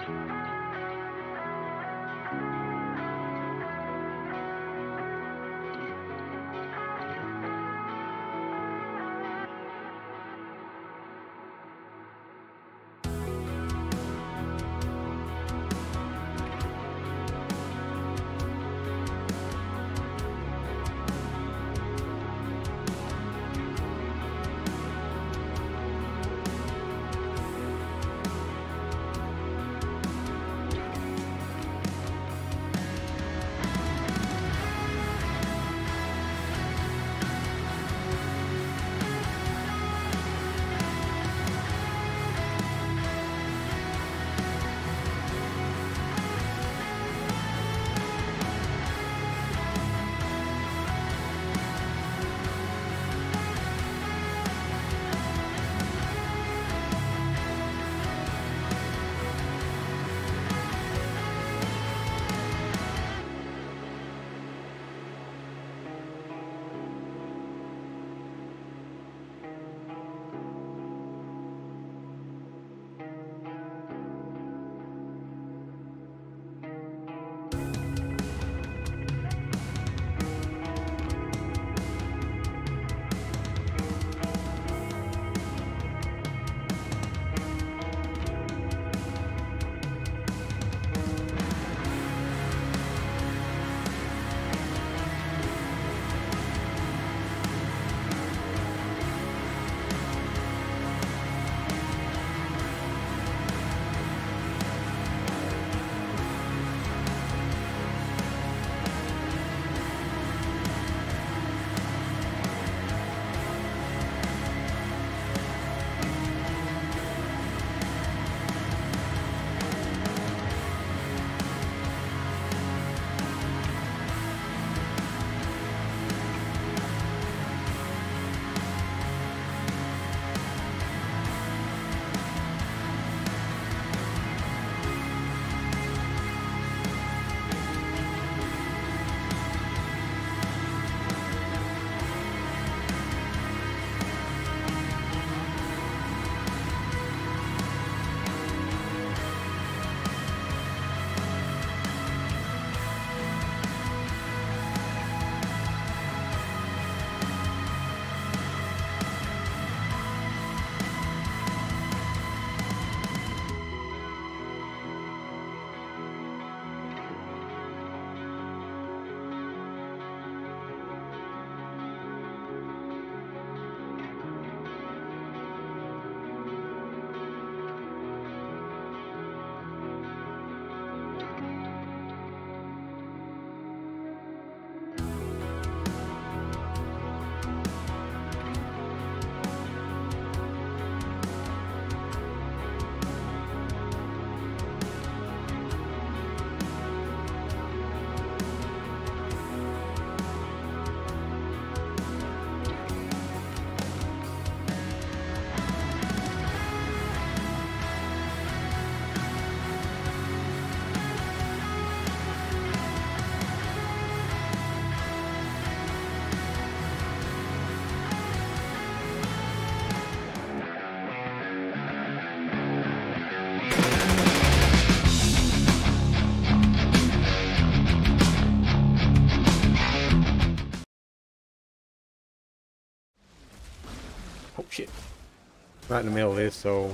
Oh shit. Right in the middle of this, so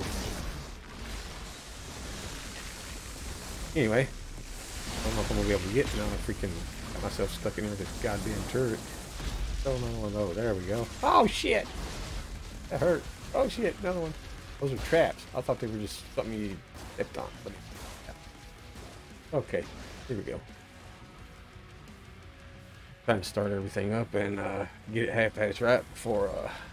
anyway, I don't know if I'm gonna be able to get now. I freaking got myself stuck in here with this goddamn turret. Oh no, there we go. Oh shit! That hurt. Oh shit, another one. Those are traps. I thought they were just something you stepped on, but yeah. Okay, here we go. Time to start everything up and get it half-assed right before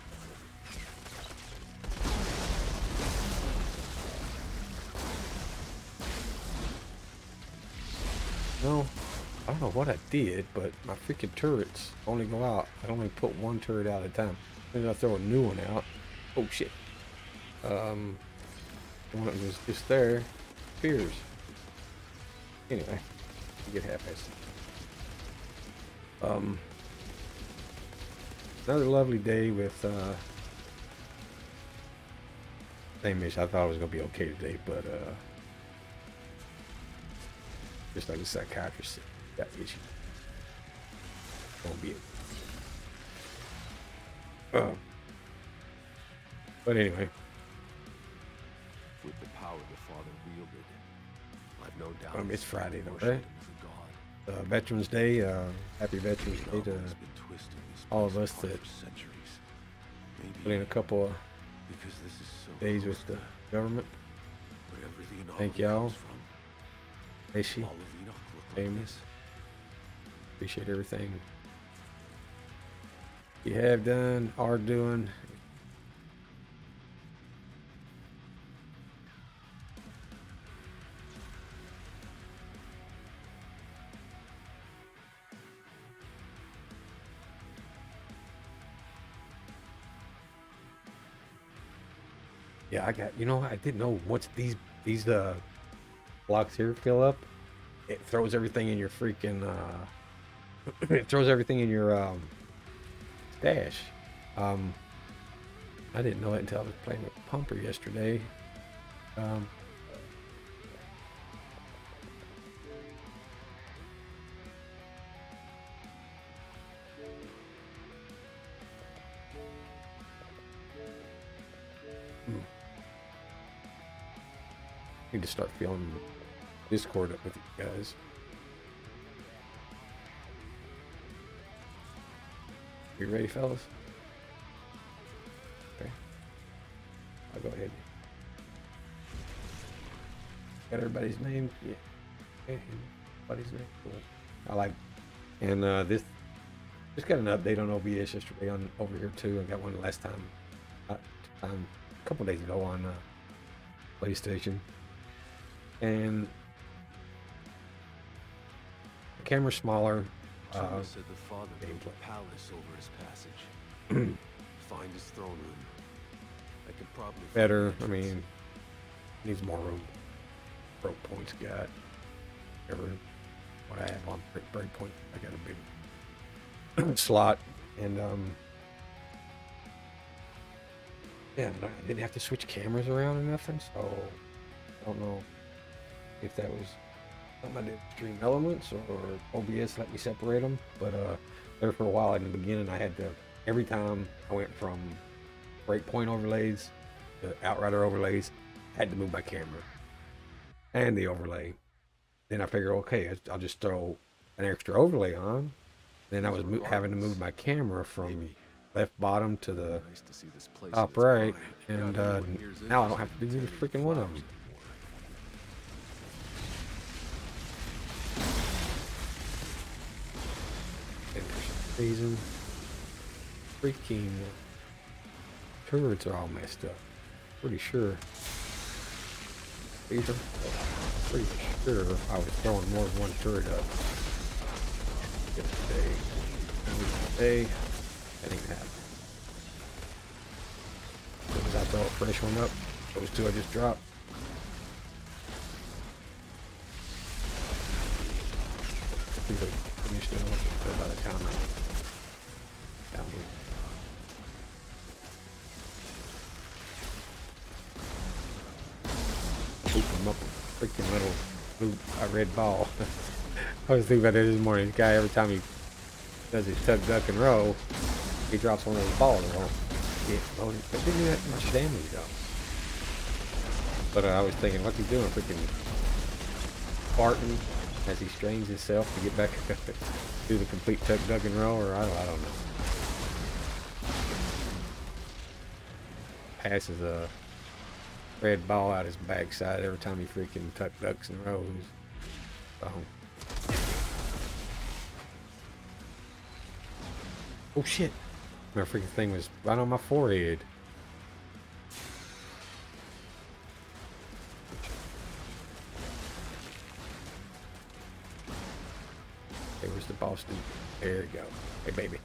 no, I don't know what I did, but my freaking turrets only go out. I only put one turret out at a time. Then I throw a new one out. Oh shit. The one that was just there appears. Anyway, get half-assed. Another lovely day with same mission. I thought it was gonna be okay today, but Just like the psychiatrist got issues. Won't be it. But anyway. With the power the Father wielded, I've no doubt. It's Friday though, right? Veterans Day. Happy Veterans Day to all of us that put in a couple of days with the government. Thank y'all. Aishi, famous. Appreciate everything you have done, are doing. Yeah, I got, you know, I didn't know once these blocks here fill up, it throws everything in your freaking it throws everything in your stash. I didn't know it until I was playing with Pumper yesterday. Need to start filling Discord up with you guys. You ready, fellas? Okay. I'll go ahead. Got everybody's name? Yeah. Okay. Everybody's name? Cool. I like, and this just got an update on OBS yesterday on over here too. I got one last time, a couple days ago on PlayStation. And the camera's smaller. Thomas said the Father built a palace over his passage. Find his throne room. I could probably better. I mean, needs more room. Broke points got. Ever what I have on break point. I got a big slot, and yeah, I didn't have to switch cameras around or nothing. So I don't know if that was something I did Stream Elements or OBS let me separate them, but there for a while in the beginning I had to, every time I went from breakpoint overlays to Outrider overlays, I had to move my camera and the overlay. Then I figured, okay, I'll just throw an extra overlay on. Then I was having to move my camera from left bottom to the top right, and now I don't have to do freaking one of them. Reason freaking turrets are all messed up. Pretty sure. Pretty sure I was throwing more than one turret up yesterday. That ain't happening. As soon as I throw a fresh one up, those two I just dropped. Finished it by the time I down here. Open them up a freaking little blue, red ball. I was thinking about it this morning. This guy, every time he does his tuck, duck, and roll, he drops one of those balls. It didn't do that much damage though. But I was thinking, what's he doing? Freaking farting as he strains himself to get back do the complete tuck, duck, and roll, or I don't know. Passes a red ball out his backside every time he freaking tuck, ducks, and rolls. So. Oh shit! My freaking thing was right on my forehead. Okay, where's the Boston? There you go. Hey, baby.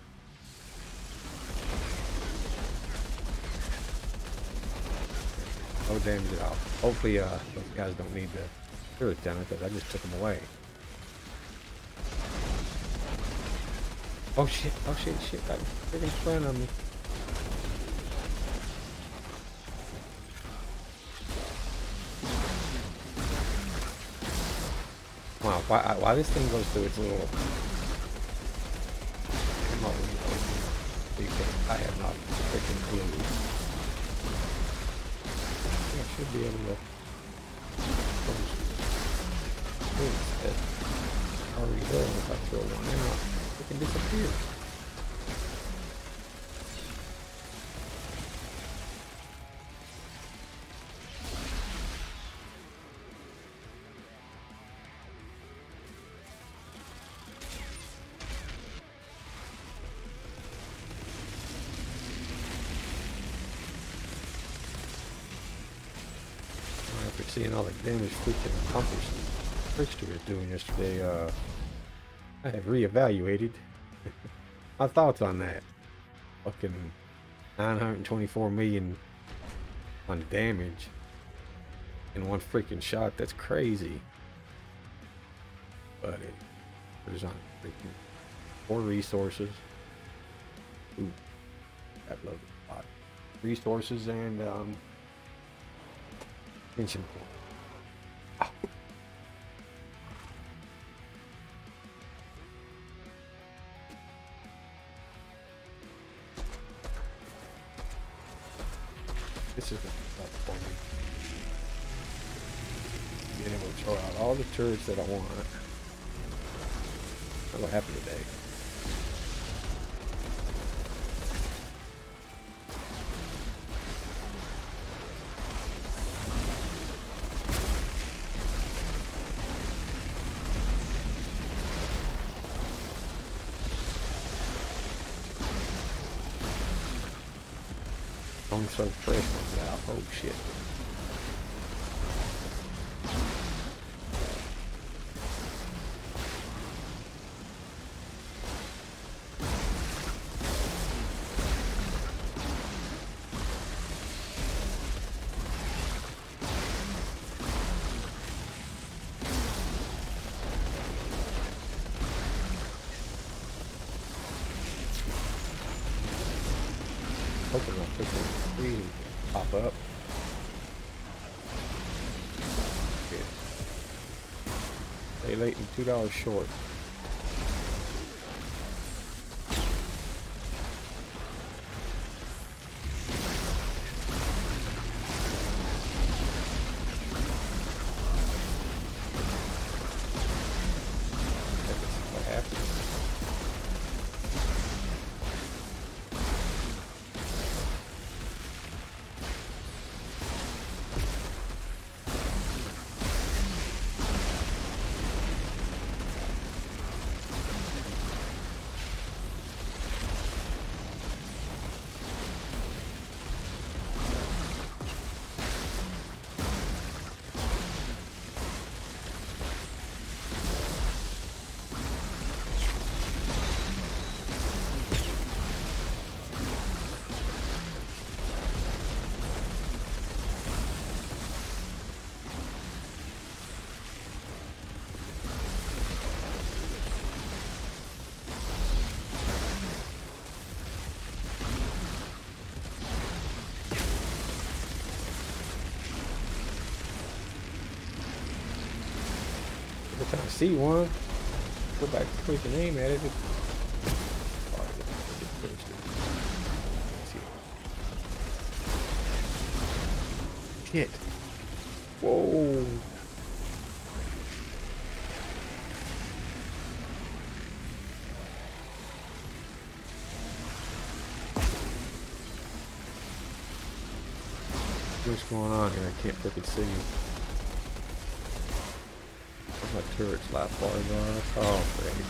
No damage at all. Hopefully, those guys don't need the turrets down because I just took them away. Oh shit! Oh shit! Shit! Right in front of me. Come Wow, why this thing goes through its little... ammo because I have not freaking clue. I should be able to close things that are already there. If I throw one out, it can disappear. After seeing all the damage freaking accomplished Trickster was doing yesterday, I have reevaluated my thoughts on that. Fucking 924 million on damage in one freaking shot. That's crazy. But it was on freaking more resources. Ooh, I love it a lot. Resources and pension pool. This is the stuff for me. Being able to throw out all the turrets that I want. That's what happened today. I'm so fresh out. Oh shit. Hoping I'll pick the screen pop up. Okay. Stay late and $2 short. What happened? Every time I see one, go back to freaking aim at it. Shit. Whoa. What's going on here? I can't freaking see. My turret's life bars are. Oh, great.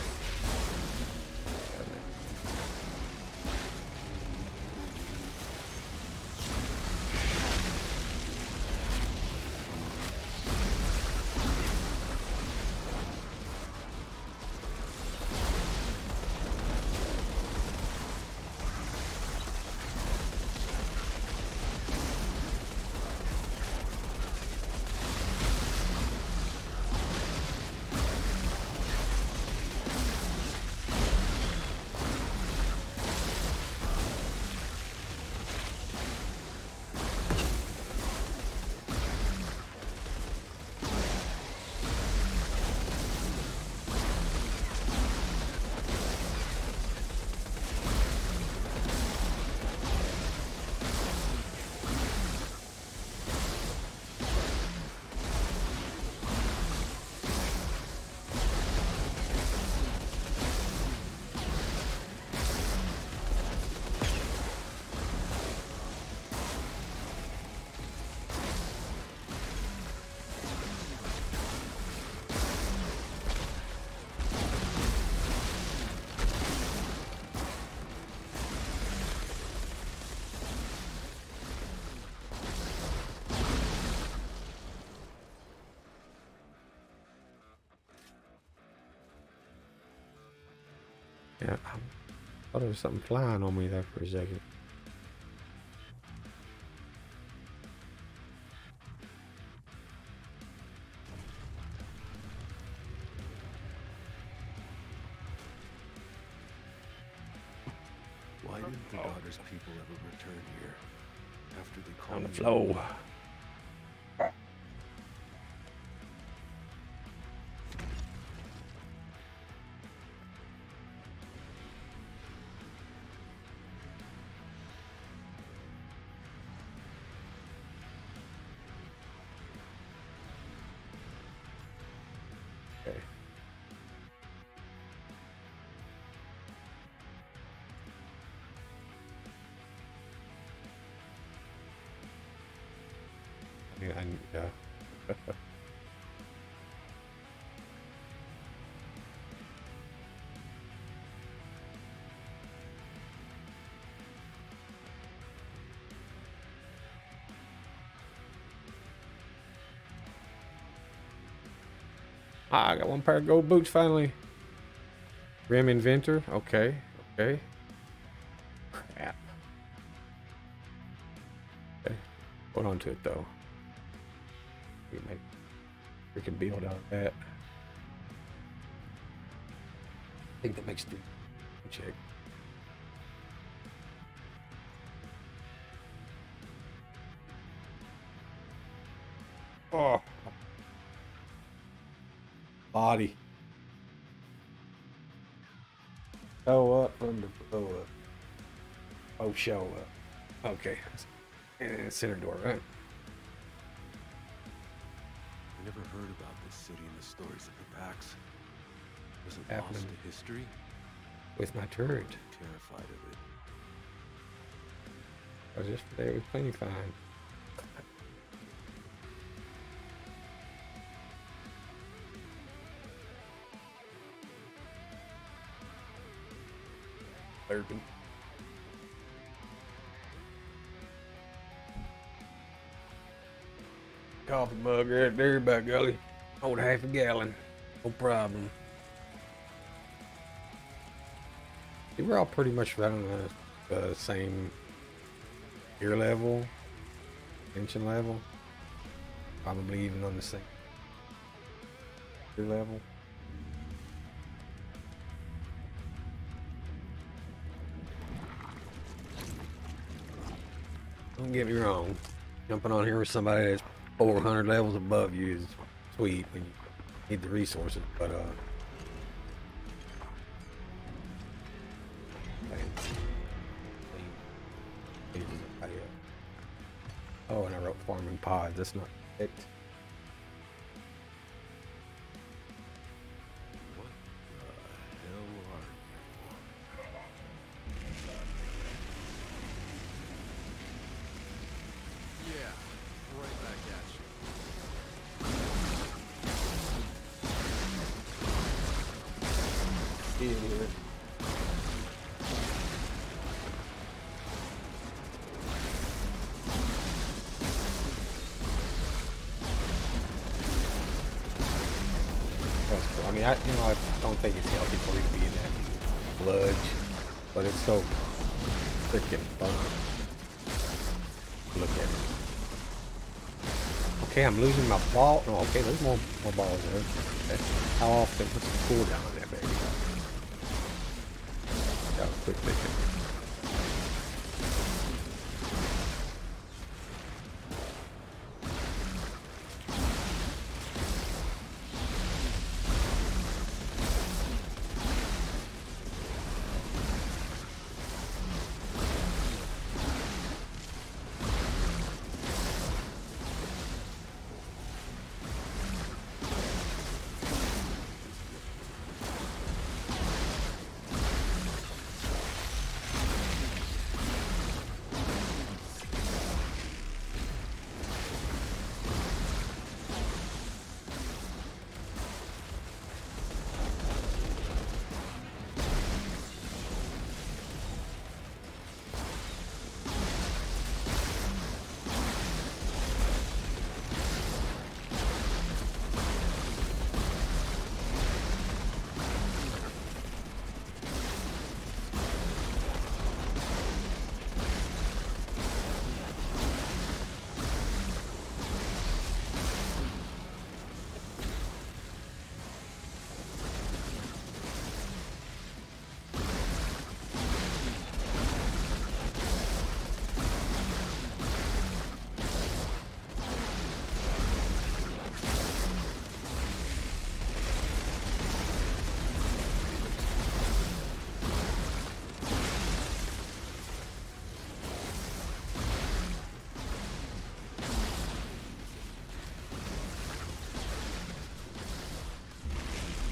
Yeah, I thought there was something flying on me there for a second. Why didn't the daughter's people ever return here after they called On the me? floor. Okay. Yeah. Ah, I got one pair of gold boots finally. Rim Inventor. Okay. Okay. Crap. Okay. Hold on to it though. We can build out of that. I think that makes 3. Check. Oh. Body. Show up from the blow up. Oh, show up. Okay. And center door, right? I never heard about this city in the stories of the Pax. Was it lost Happening. to history? With my turret. Terrified of it. I was yesterday, it was plenty fine. Urban. Coffee mug right there, by golly. Hold half a gallon. No problem. They were all pretty much running the same gear level, tension level. Probably even on the same gear level. Don't get me wrong. Jumping on here with somebody that's 400 levels above you is sweet when you need the resources, but oh, and I wrote farming pods. That's not it. What the hell are you? Yeah, right back at you. Yeah. That's cool. I mean, I don't think it's healthy for you to be in that sludge, but it's so freaking fun. Look at it. Okay, I'm losing my ball. No, okay, there's more balls there. Okay. How often? What's the cooldown on that, baby? Got a quick thinking.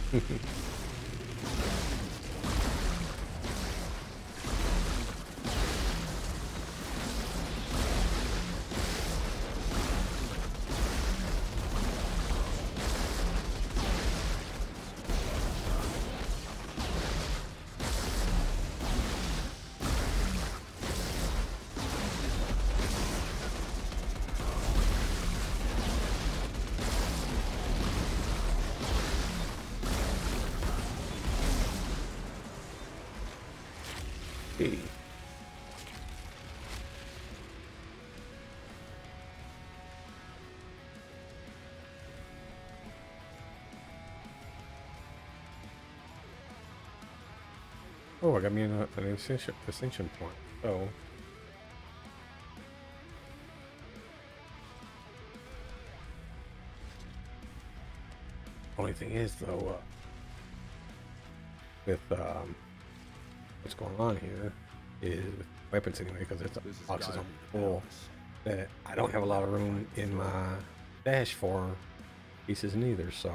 Hey. Oh, I got me an ascension point. Oh. Only thing is, though, with what's going on here is with weapons anyway, because it's boxes on full. That I don't have a lot of room in my dash for pieces neither, so.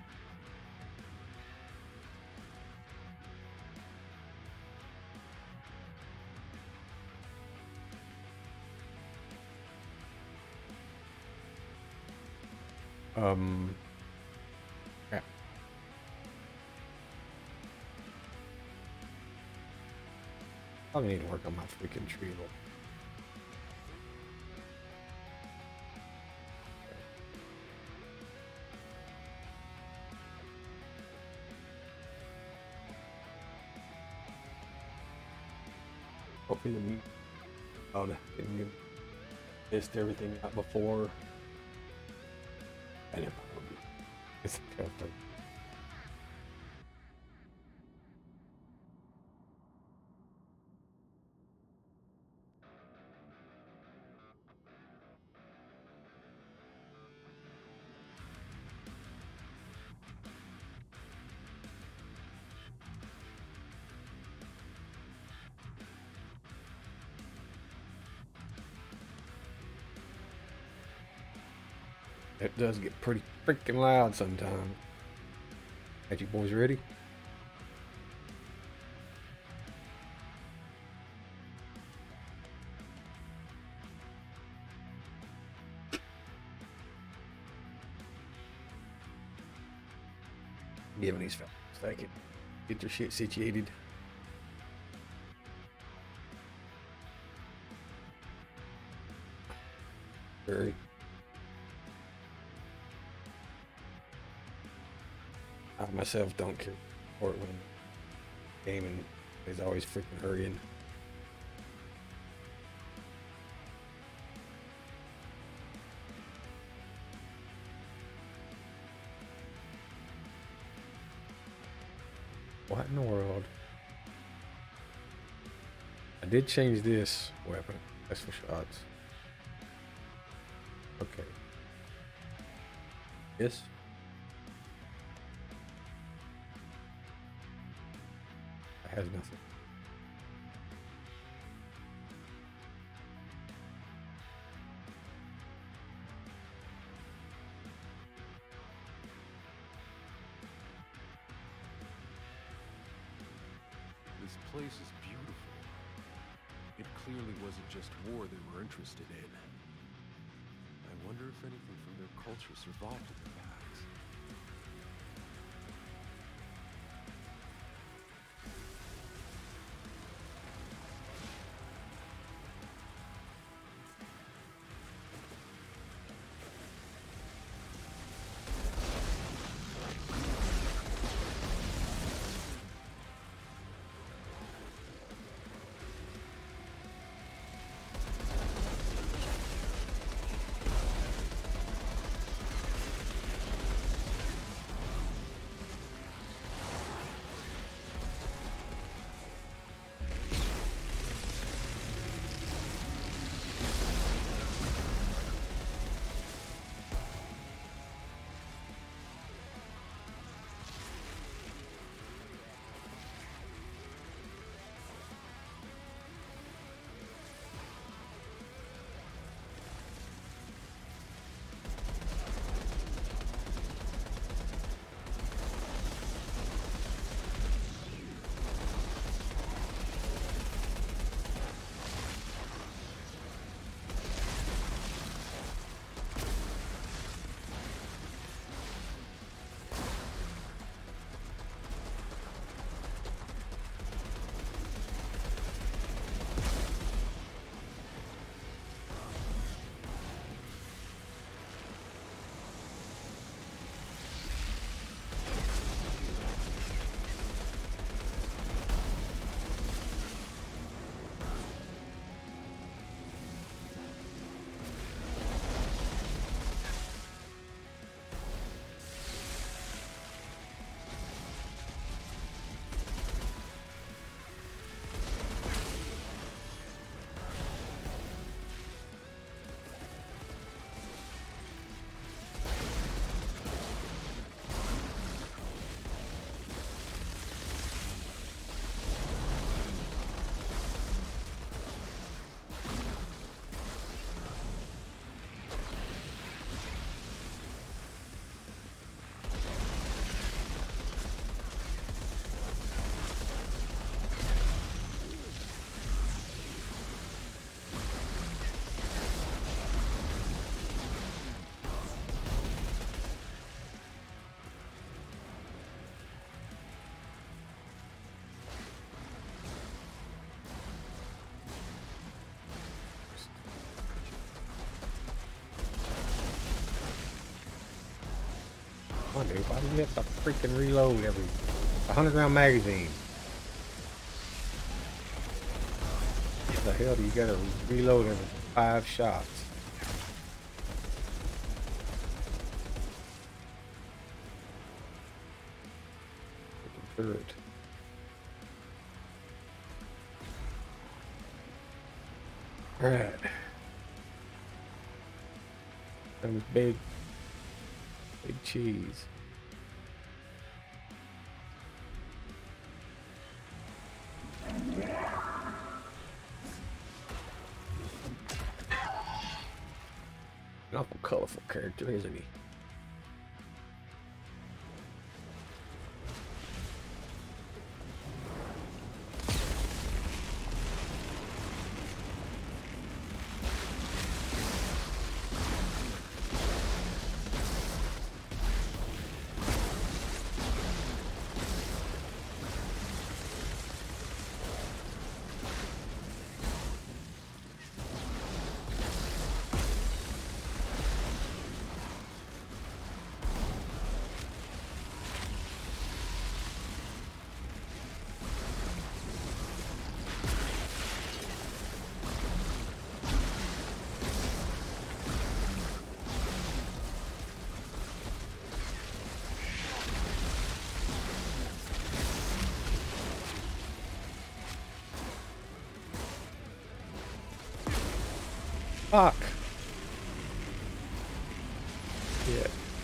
Crap. Probably need to work on my freaking tree. Hopefully the meat. Oh, no, didn't get missed everything out before. I didn't probably. It's okay. It does get pretty freaking loud sometimes. Are you boys ready? Giving these fellas a second. Get their shit situated. Hurry. I myself don't care for it when gaming is always freaking hurrying. What in the world? I did change this weapon. That's for shots. Okay. This. It has nothing. This place is beautiful. It clearly wasn't just war they were interested in. I wonder if anything from their culture survived in the packs. Come on, dude. Why do you have to freaking reload every 100-round magazine? What the hell do you gotta reload every 5 shots? Freaking turret. Alright. That big cheese. An awful colorful character, isn't he? Fuck. Yeah.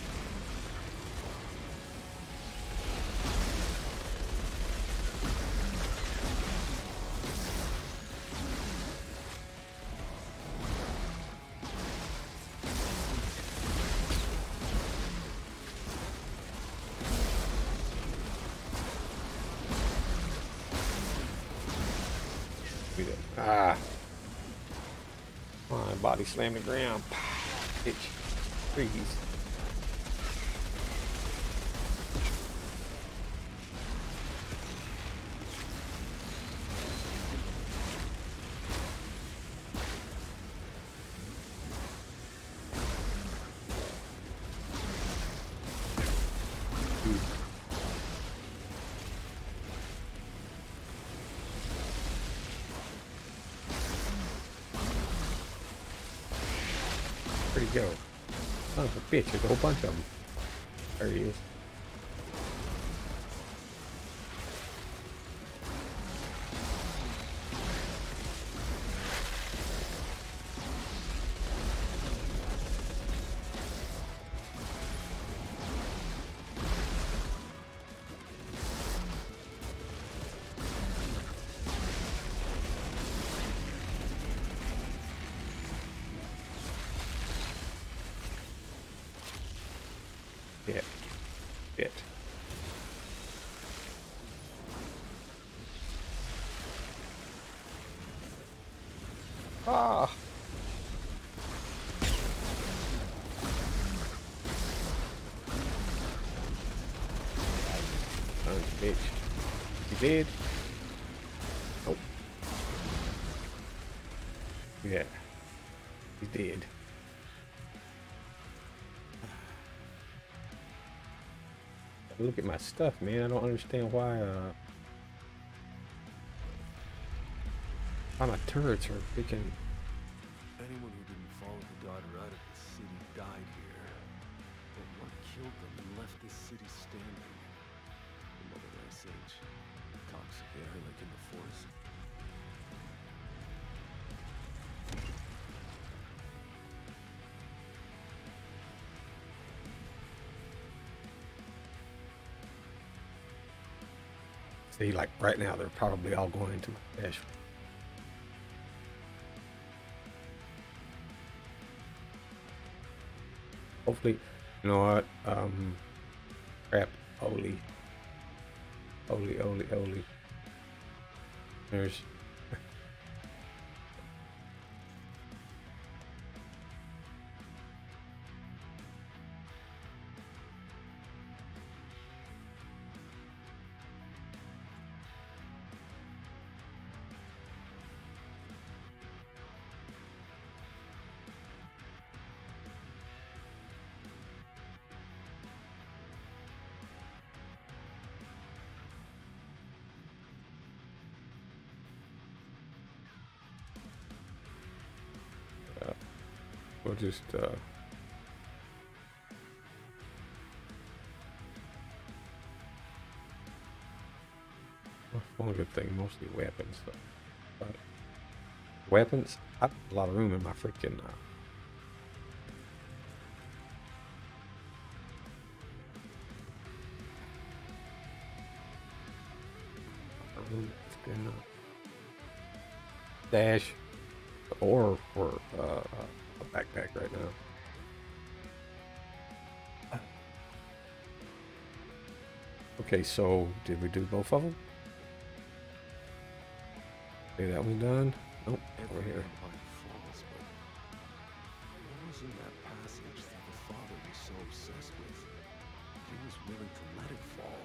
Ah. My body slammed the ground. Bitch. Freeze. Where'd he go? Son of a bitch, there's a whole bunch of them. There he is. Yeah. Shit. Ah. Son of a bitch. You did? Nope. Yeah. He did. Look at my stuff, man. I don't understand why my turrets are freaking. Anyone who didn't follow the daughter out of the city died here. But what killed them and left this city standing? Another ice age. Toxic air like in the forest. See, like right now, they're probably all going into my dash. Hopefully, you know what? Crap, Oli. There's. We'll just one good thing, mostly weapons though. But weapons, I have a lot of room in my freaking dash or for a backpack right now. Okay, so did we do both of them? Okay, that one's done. Nope, over here. Falls, but what was in that passage that the father was so obsessed with? He was willing to let it fall.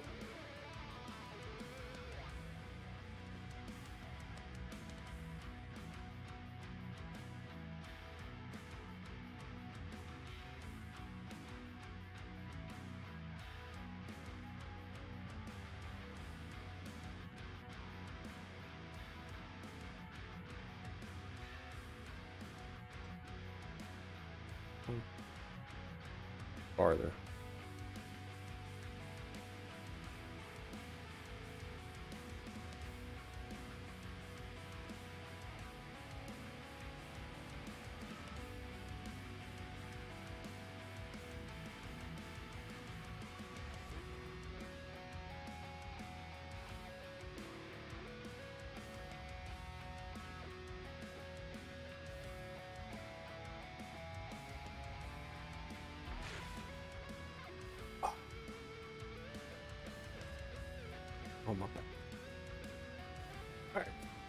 Farther. Oh my bad. All right.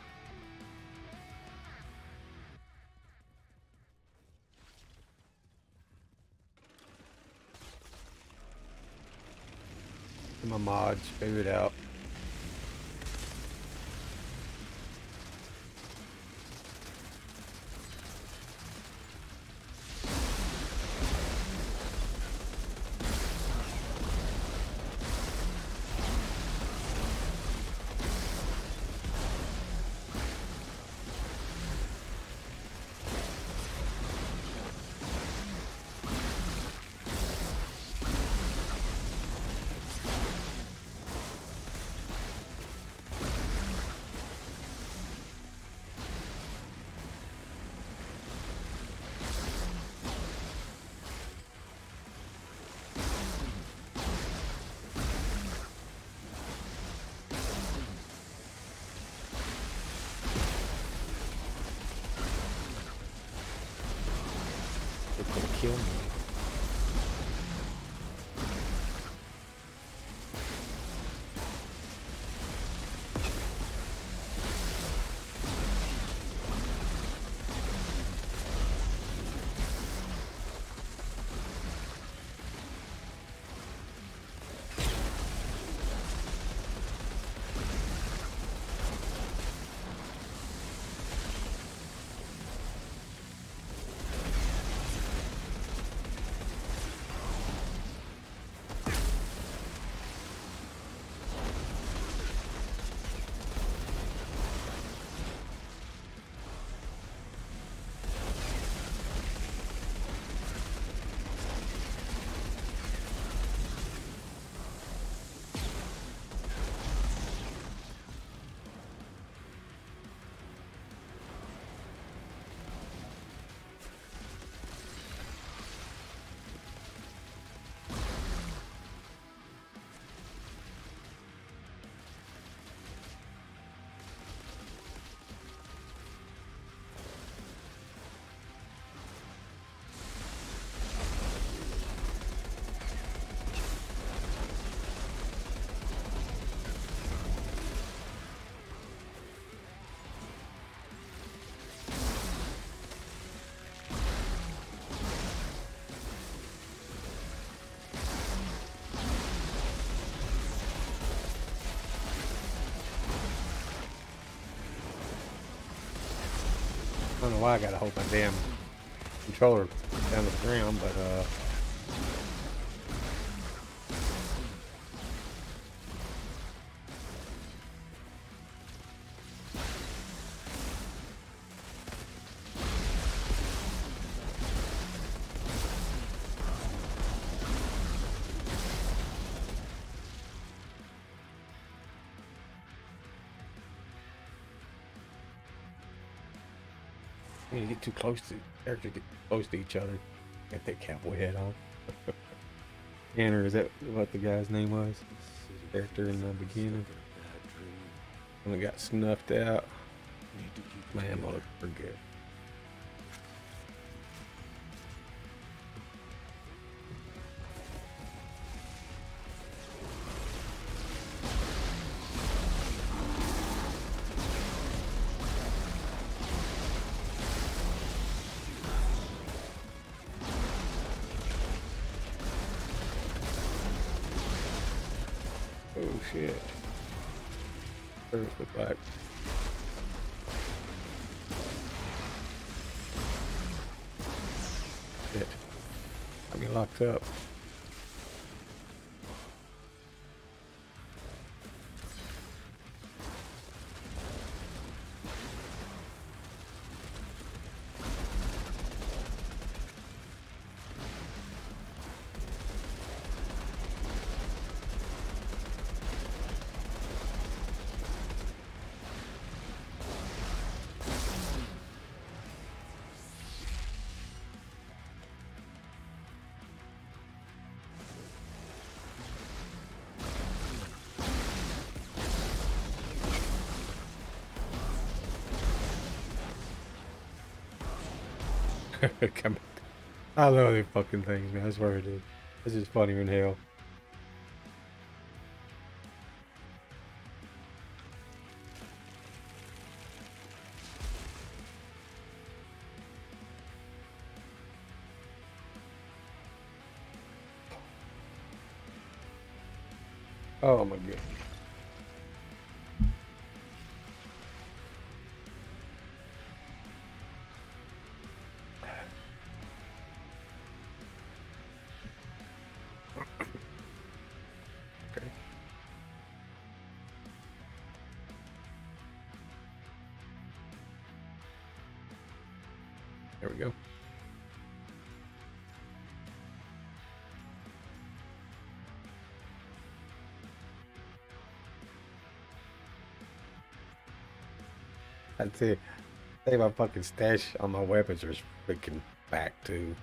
My mods, figure it out. It's gonna kill me. I don't know why I gotta hold my damn controller down to the ground, but When you get too close to characters get close to each other, get that cowboy hat on. Tanner, is that what the guy's name was? Character in the beginning. When it got snuffed out. Man, that looked pretty good. Oh shit. Turtles look like. Shit. Got me locked up. Come on. I love these fucking things, man. I swear I do. This is funnier than hell. Oh my god. Okay. There we go. I'd say my fucking stash on my weapons are freaking back too.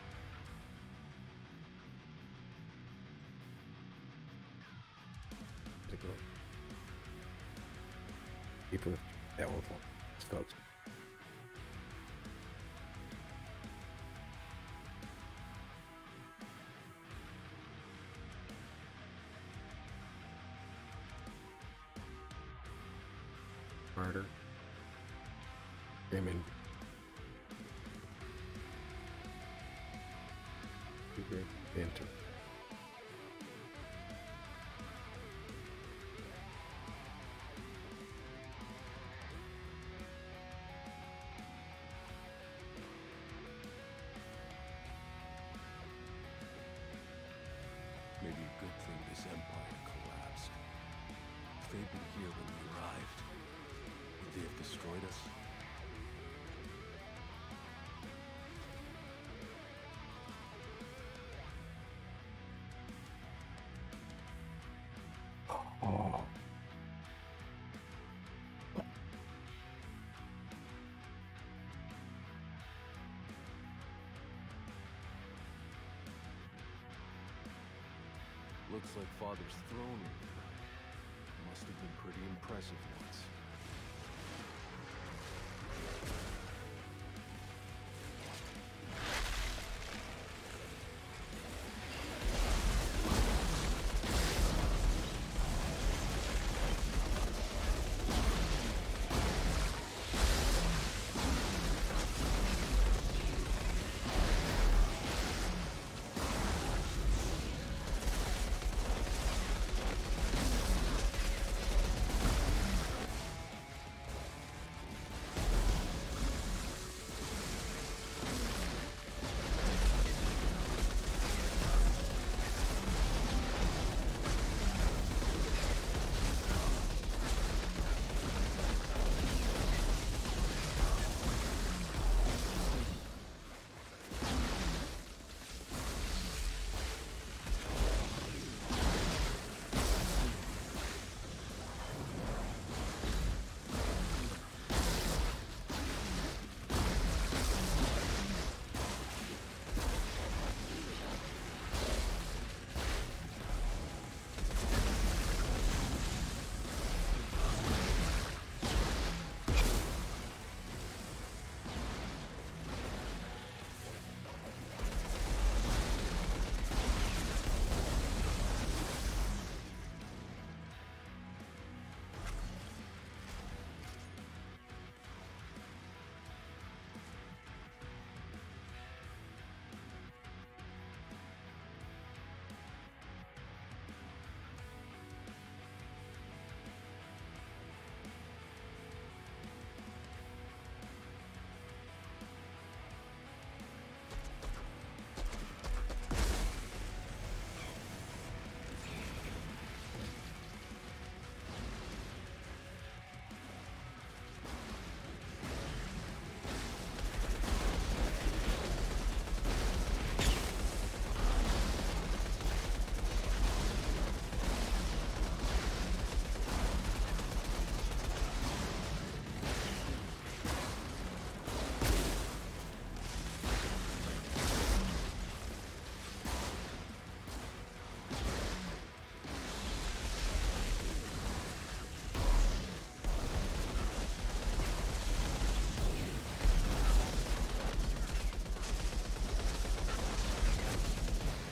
People, that one for folks. Murder. Women. Enter. Maybe a good thing this empire collapsed. If they'd been here when we arrived, would they have destroyed us? Oh. Looks like Father's throne room. Must have been pretty impressive once.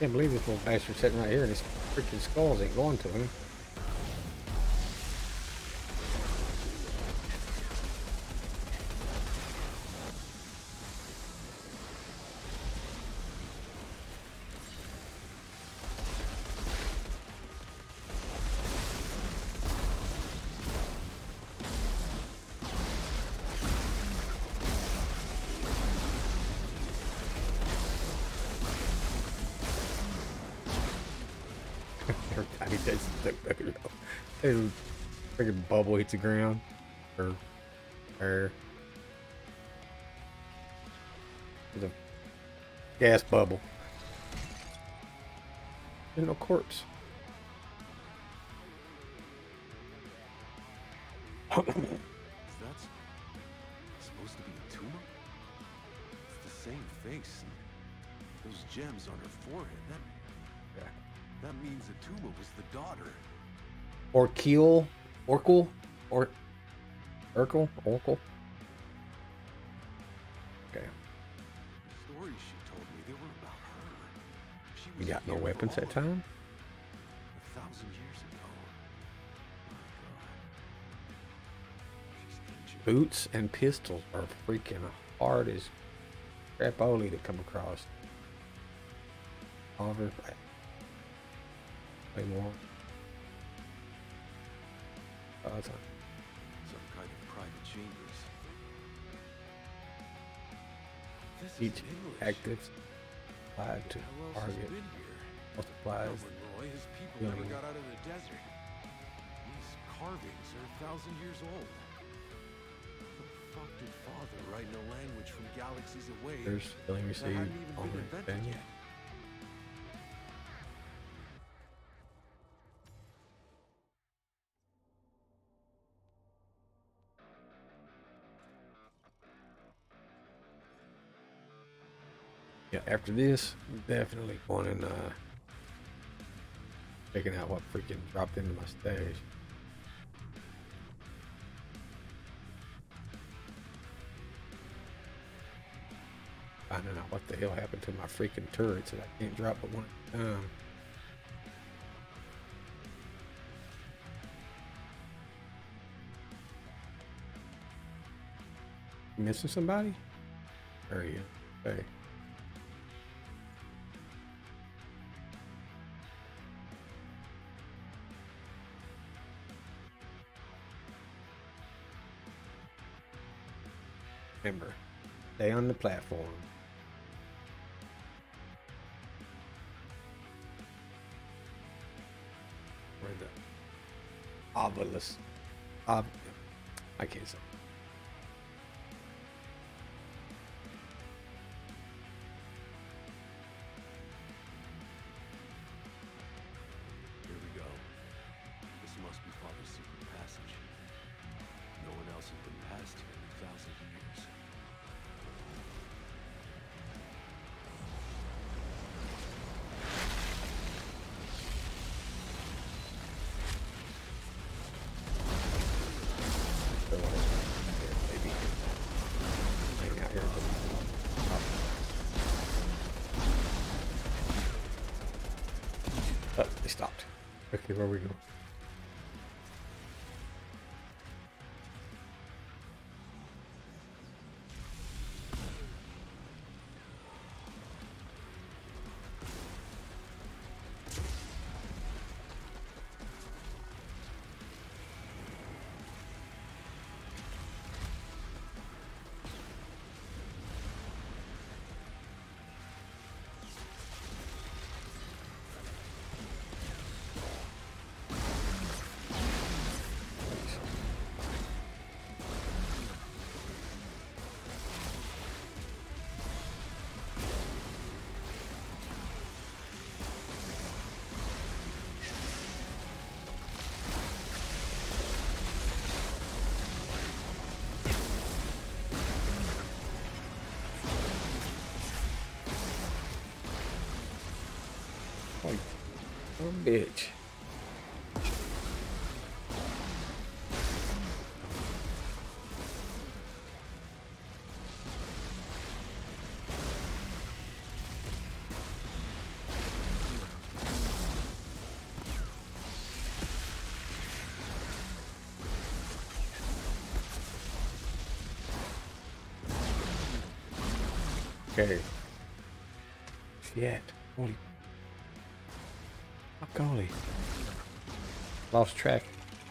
Can't believe this little bastard sitting right here and his freaking skulls ain't going to him. Every time he does the freaking bubble hits the ground. Or there's a gas bubble. There's no corpse. Is that supposed to be a tumor? It's the same face. And those gems on her forehead. That means the tumor was the daughter. Orkle? Urkel? Okay. The stories she told me, they were about her. She was You got no here weapons for that all- time? 1,000 years ago. My God. She's ancient. Boots and pistols are freaking hard as crapoli to come across. Oliver, way more. That's on. Some kind of private chambers. This is Each English. active applied to Who else has target been here? multiplies. No one, Roy. His people Yeah, never yeah. got out of the desert. These carvings are 1,000 years old. How the fuck did Father write in a language from galaxies away There's healing that received hadn't even on been the invented venue. yet? Yeah, after this, definitely going and checking out what freaking dropped into my stash. Finding out what the hell happened to my freaking turrets that I can't drop but one at a time. Missing somebody? There he is. Hey. Remember, stay on the platform. Where the obelisk. I can't say. Here we go. This must be Father's secret passage. No one else has been past here in 1,000 years. So, maybe hang out here. Oh, they stopped. Okay, where we go? Like, oh, bitch. Okay. Shit. Holy. Oh, golly. Lost track.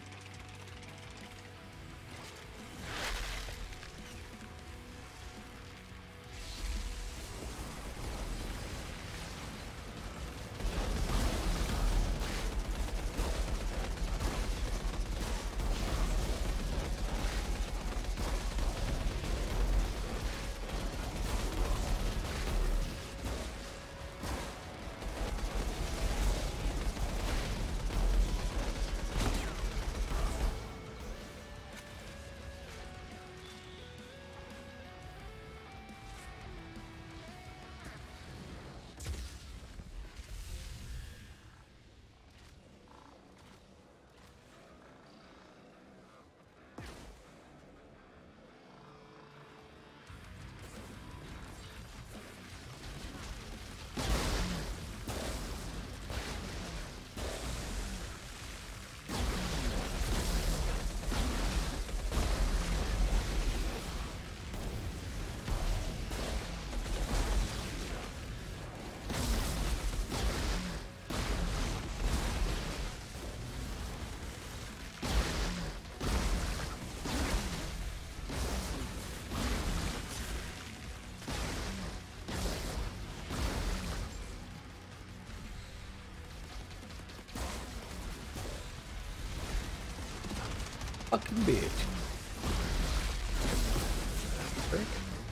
Fucking bitch. Frick.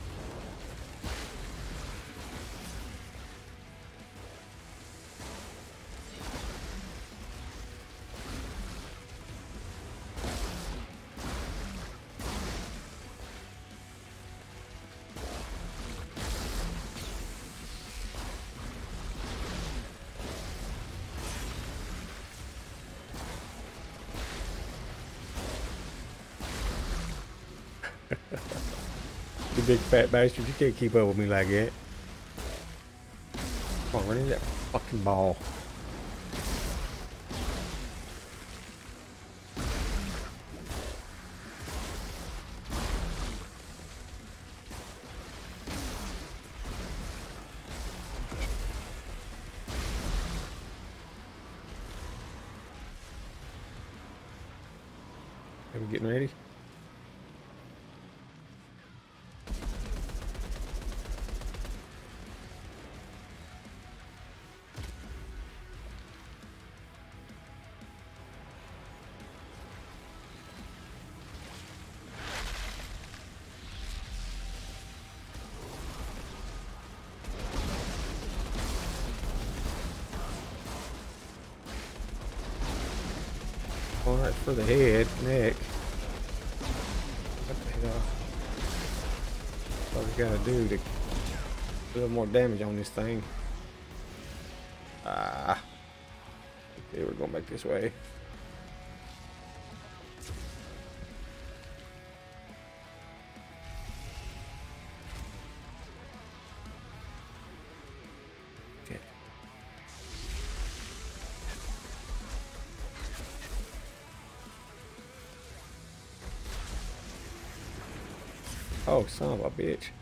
You big fat bastard, you can't keep up with me like that. Come on, run into that fucking ball. Are we getting ready? Alright, for the head, neck. What the hell? What we gotta do to do a little more damage on this thing? Ah. Okay, we're going back this way. Okay. Oh, son of a bitch.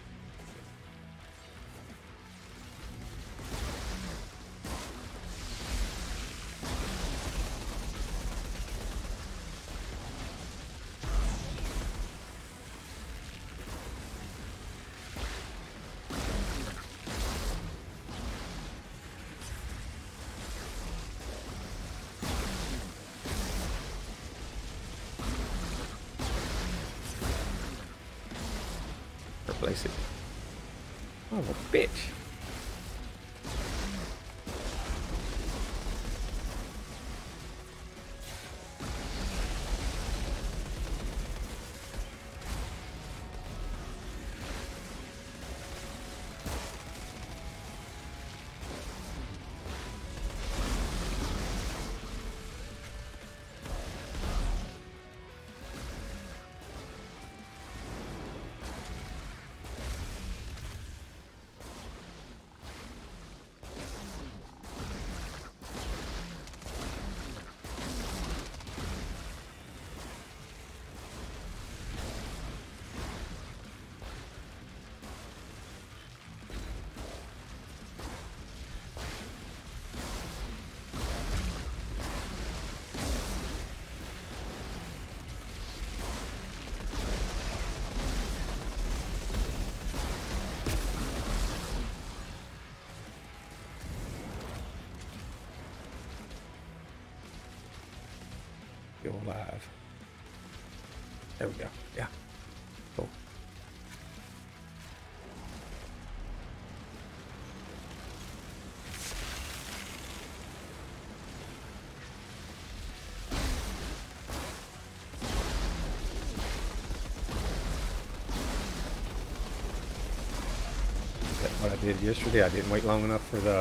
Replace it. Oh, a bitch. still alive. There we go. Yeah. Cool. That's what I did yesterday. I didn't wait long enough for the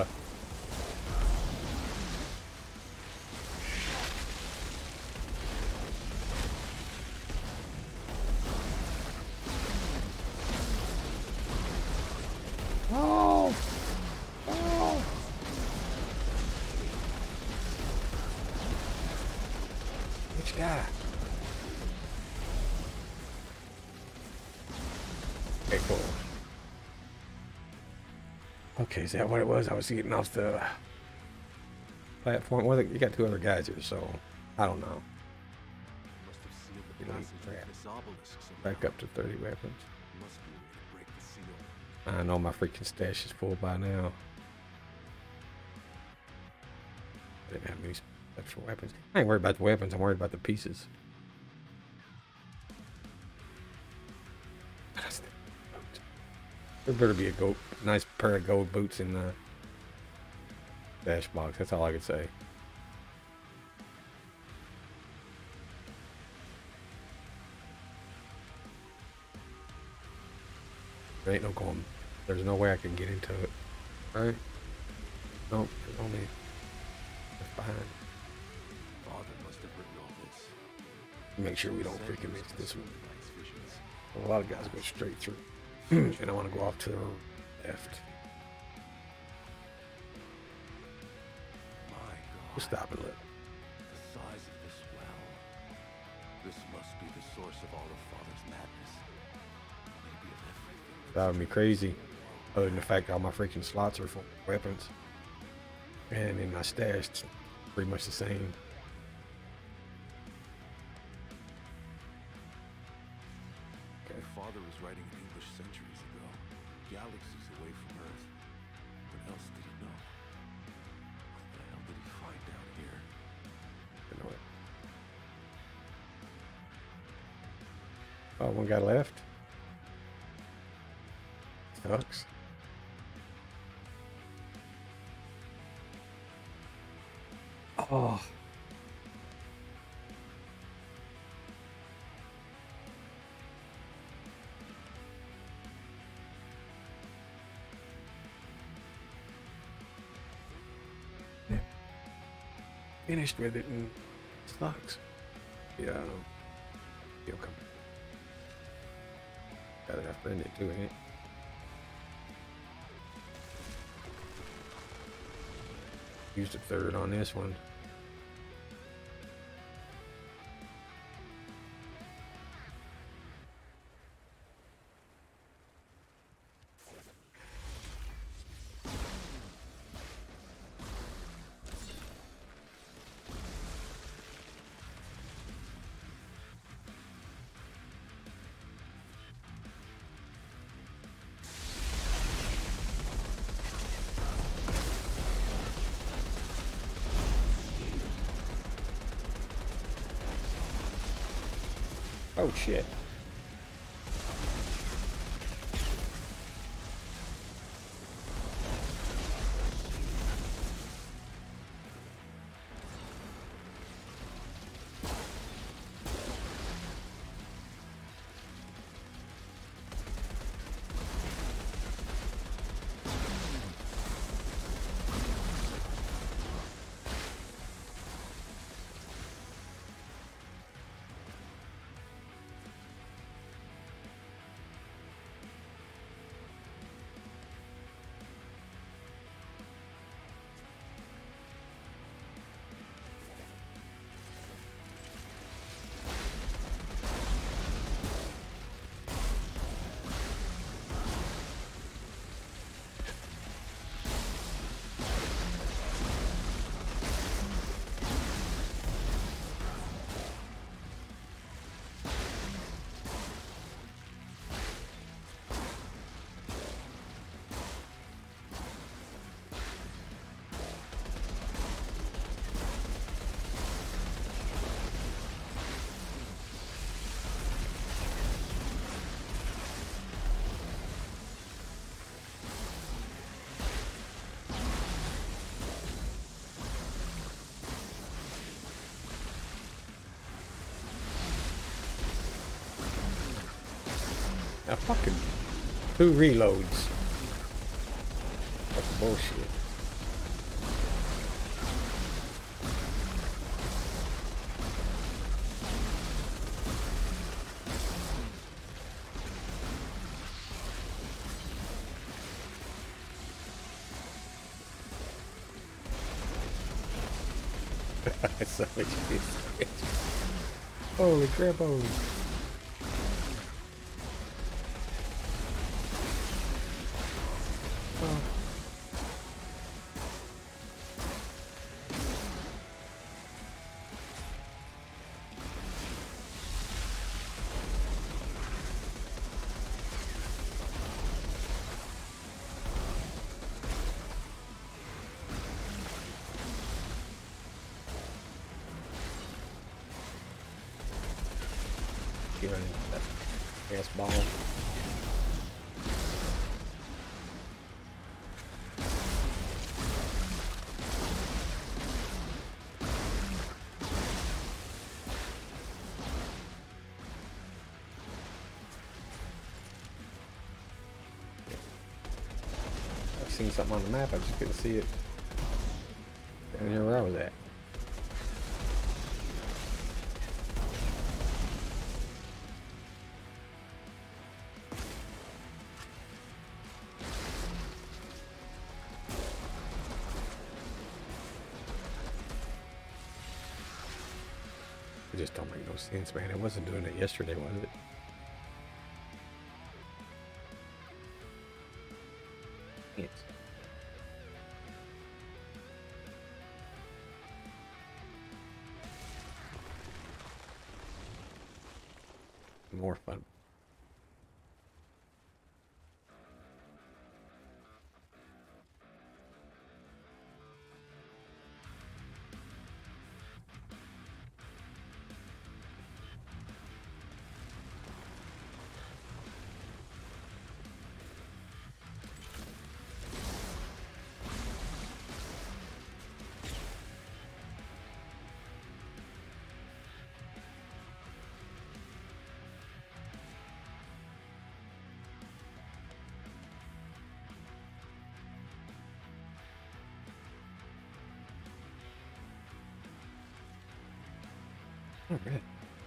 Oh! Oh! Which guy? Okay, cool. Okay, is that what it was? I was getting off the platform. Well, you got two other guys here, so I don't know. Must have sealed the passage with this obelisk somehow. Back up to 30 weapons. Must be a way to break the seal. I know my freaking stash is full by now. I didn't have any extra weapons. I ain't worried about the weapons, I'm worried about the pieces. There better be a nice pair of gold boots in the stash box. That's all I could say. There ain't no going. There's no way I can get into it. Right? Nope. There's only. It's behind. Father must have written all this. Make sure we don't freaking miss this one. By his visions. A lot of guys go straight through. And I want to go off to the left. My God. Just stop and look. The size of this well. This must be the source of all of Father's madness. Maybe of everything. That would be crazy. Other than the fact that all my freaking slots are full of weapons. And in my stash, it's pretty much the same. Okay. Father was writing in English centuries ago. Galaxies away from Earth. What else did he know? What the hell did he find out here? You know it. Oh, one guy left. Sucks. Oh. Yeah. Finished with it and sucks. Yeah. He'll come. Got enough friend it too, ain't it? Used a third on this one. Oh shit. fucking 2 reloads. That's bullshit. So much fish. Holy crap, holy. Oh. Get running that gas ball. I've seen something on the map, I just couldn't see it down here where I was at. It just don't make no sense, man. It wasn't doing it yesterday, was it? Yes. More fun. All right.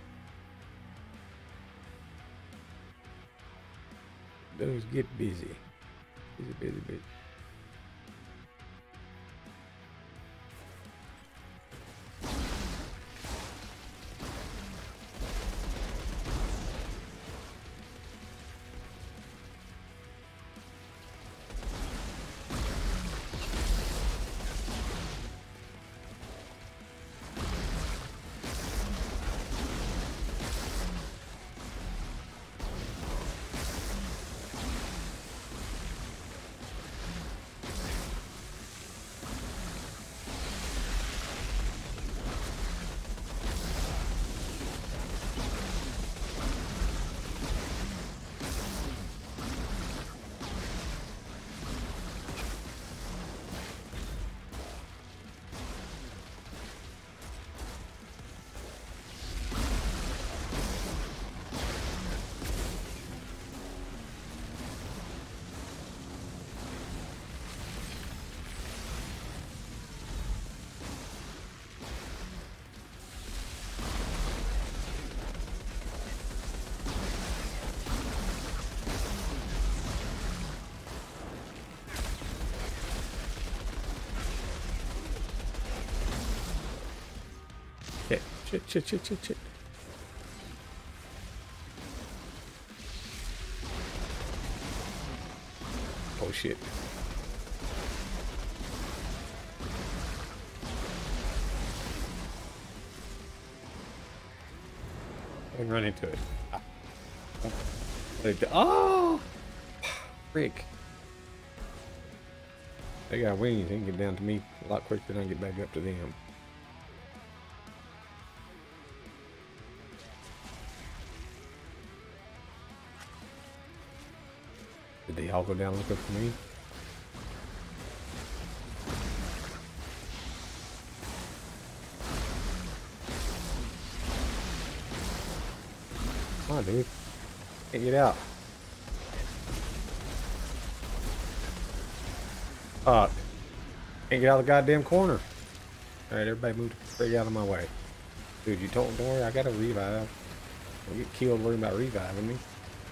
Those get busy. Busy, busy, busy. Shit. Oh shit. I can run into it. Oh! Frick. They got wings. They can get down to me a lot quicker than I can get back up to them. Did they all go down looking for me? Come on, dude. Can't get out. Fuck. Can't get out of the goddamn corner. Alright, everybody move the frig out of my way. Dude, you don't worry, I got a revive. Don't get killed worrying about reviving me.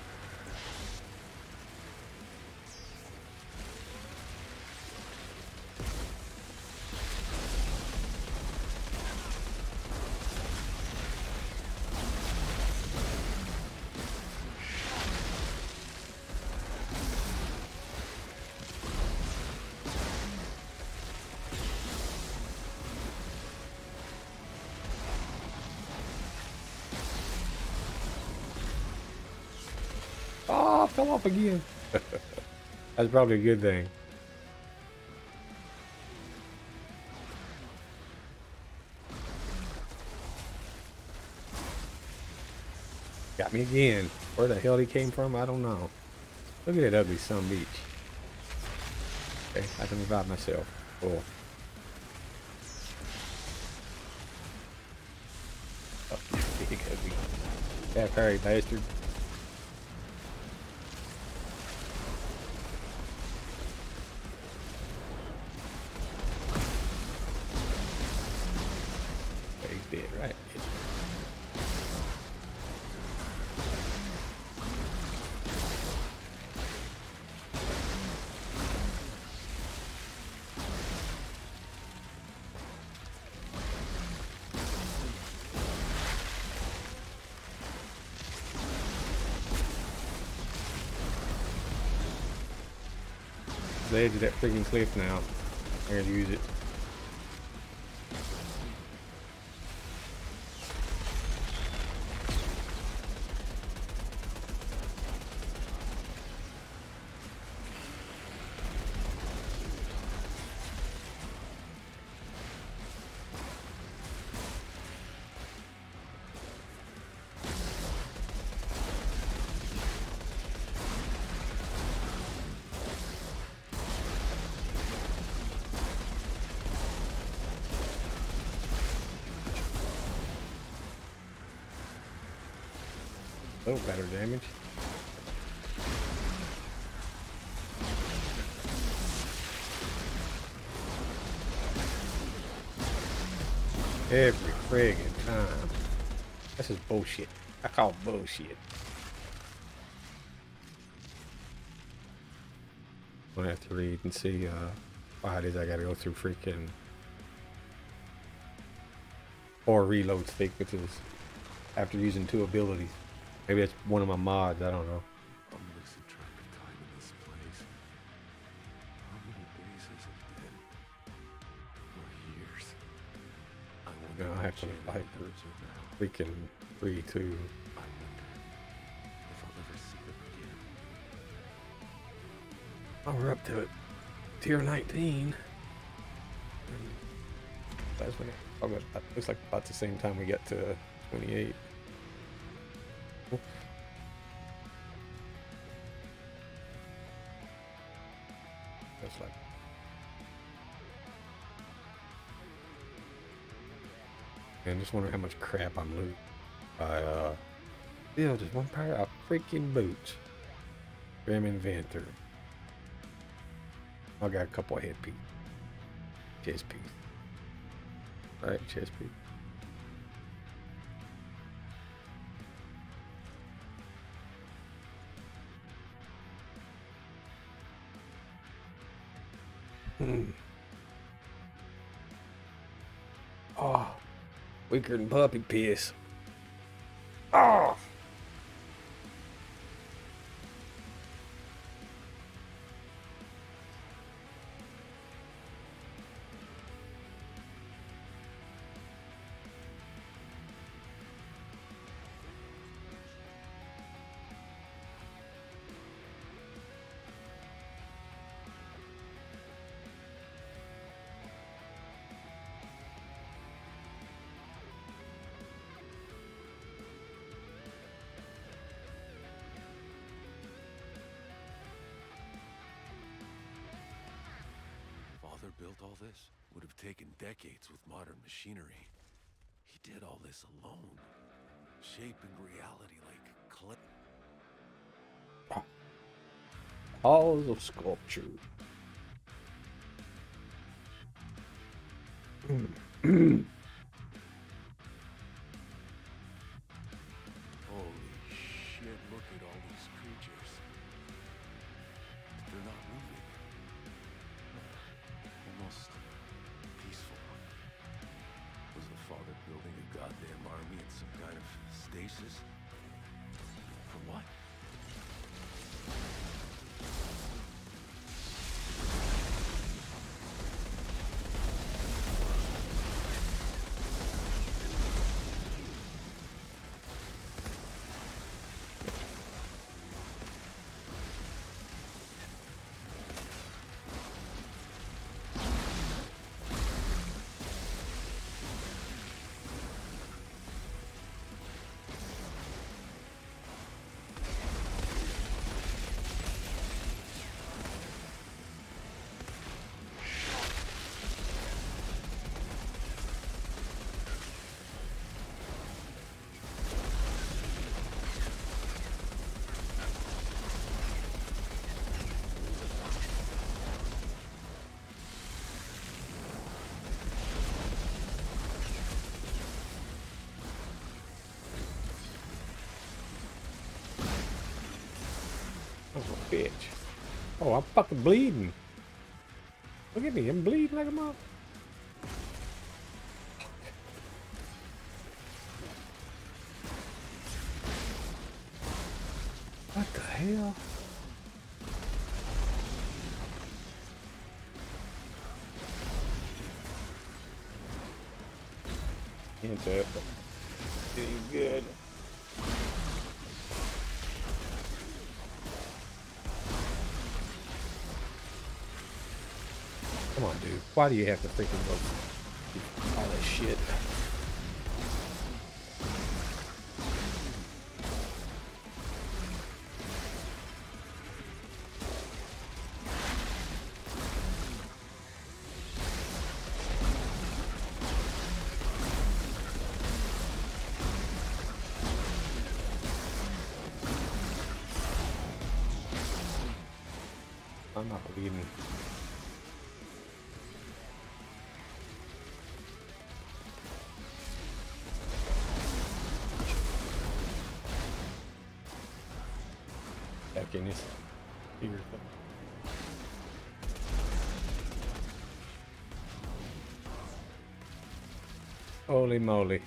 Oh, I fell off again. That's probably a good thing. Got me again. Where the hell he came from, I don't know. Look at that ugly son of a bitch. Okay, I can revive myself. Cool. Oh, big ugly. Yeah, parry, bastard. He's dead, right? The edge of that freaking cliff now. I'm gonna use it. A little better damage. Every friggin' time. This is bullshit. I call bullshit. I'm gonna have to read and see why it is I gotta go through freaking 4 reload sequences after using 2 abilities. Maybe that's one of my mods, I don't know. I'm losing track of time in this place. How many days has it been? Or years? I wonder I have to what fight Janet lives are now. freaking 3, 2. I wonder if I'll ever see them again. Oh, we're up to it. Tier 19. That's when it looks like about the same time we get to 28. Oof. That's like man, just wondering how much crap I'm losing by still just one pair of freaking boots. Grim Inventor. I got a couple of headpiece. Chest piece. Right, chest piece. Oh, weaker than puppy piss. Oh. Father built all this? Would have taken decades with modern machinery. He did all this alone. Shaping reality like clay. Halls of Sculpture. Holy shit, look at all these creatures. They're not moving. Almost peaceful. Was the father building a goddamn army in some kind of stasis? For what? Oh, bitch. Oh, I'm fucking bleeding. Look at me, I'm bleeding like a mother. What the hell? Into it. Getting good. Come on, dude. Why do you have to freaking go all that shit? I'm not bleeding. Back in this bigger thing. Holy moly.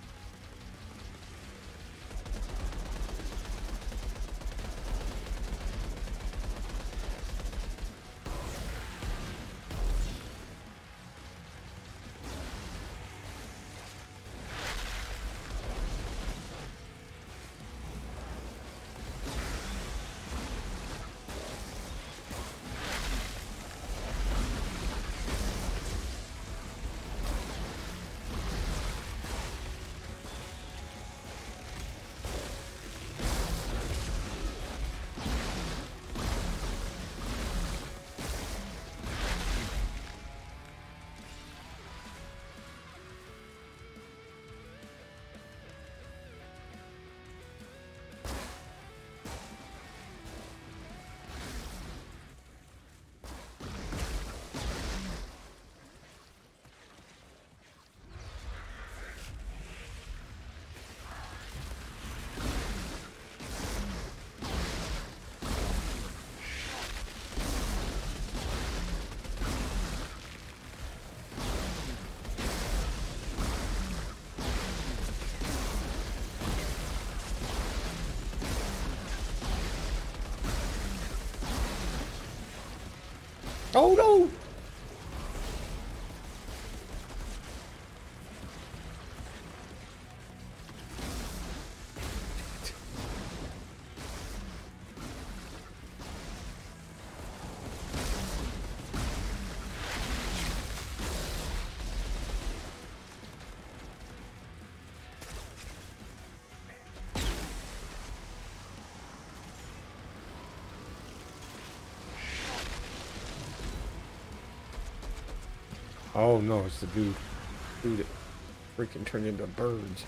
Oh no! Oh no, it's the dude that freaking turned into birds.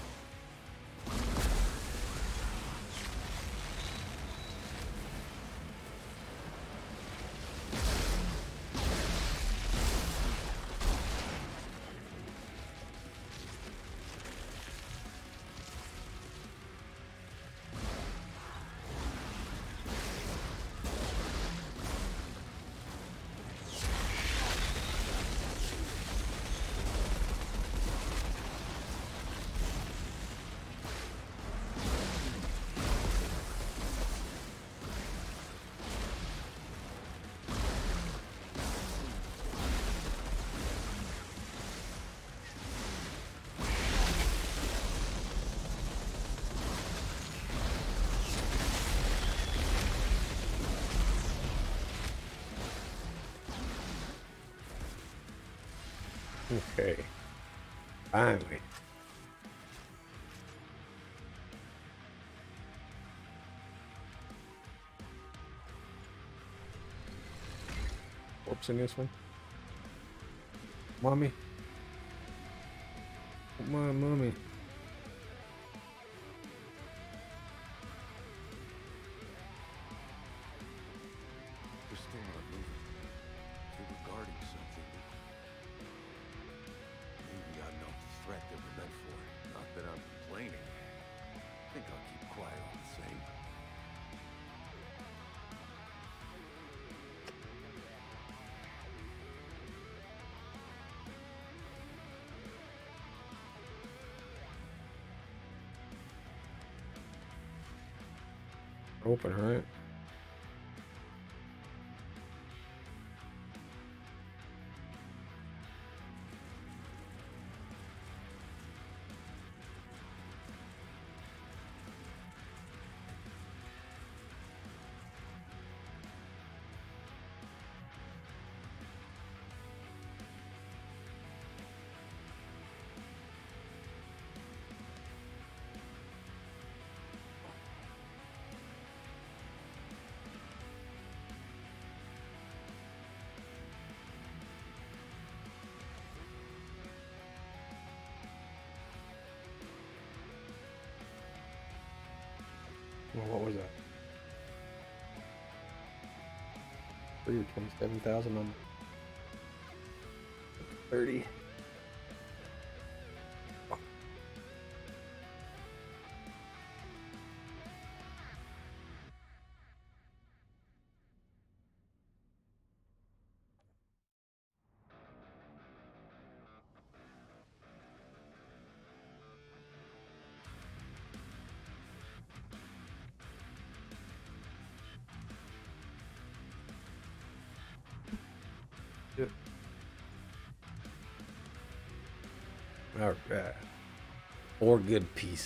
Okay. Finally. Whoops in this one. Mommy. Come on, mommy. They're still not moving. They were guarding something. Maybe I'm not the threat they were meant for. Not that I'm complaining. I think I'll keep quiet all the same. Open, right? Well, what was that? 327,000 on 30. Yep. All right. 4 good pieces.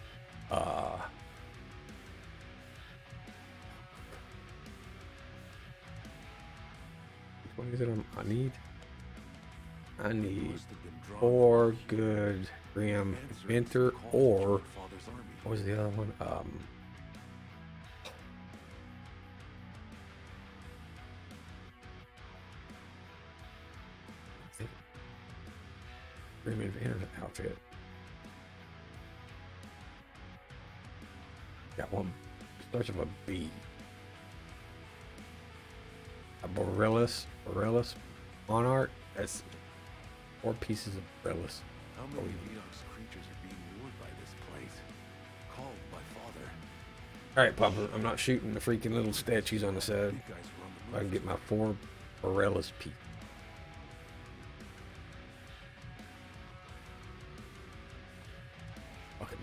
Which one is it I need? I need 4 good Graham Inventor, or what was the other one? I think Graham Inventor outfit. Got one starts with a B. A Borellus Monarch. That's 4 pieces of Borellus. How many Leox creatures are being lured by this place? Called by father. Alright, Papa, I'm not shooting the freaking little statues on the side. You guys were on the I can move. get my 4 Borellus pieces. Fucking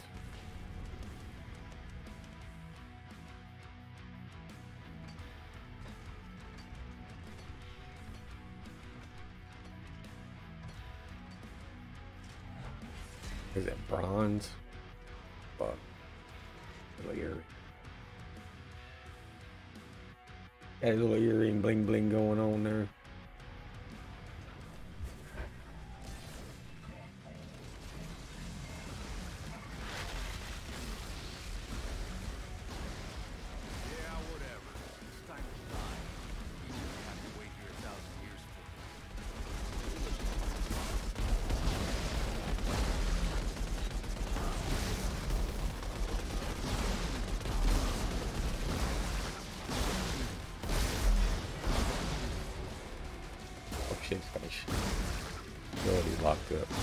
is it bronze? Fuck. Little earring. Got a little earring bling bling going on there. Yeah, whatever. It's time to die. You don't have to wait here 1,000 years for it. Oh shit, it's got his ability locked up.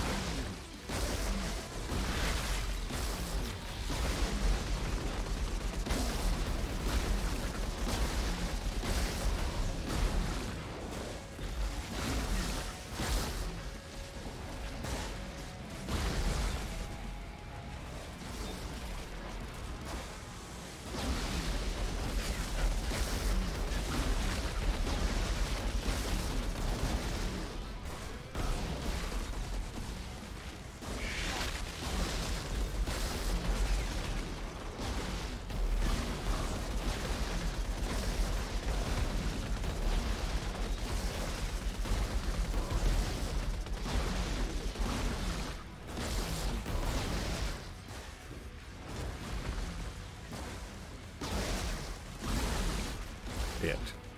shit.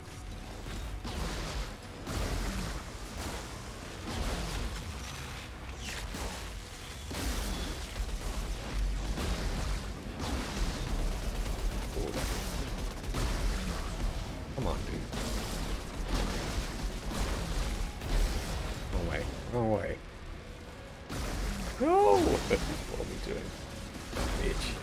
Come on, dude. No way. No way. No! What are we doing? Bitch.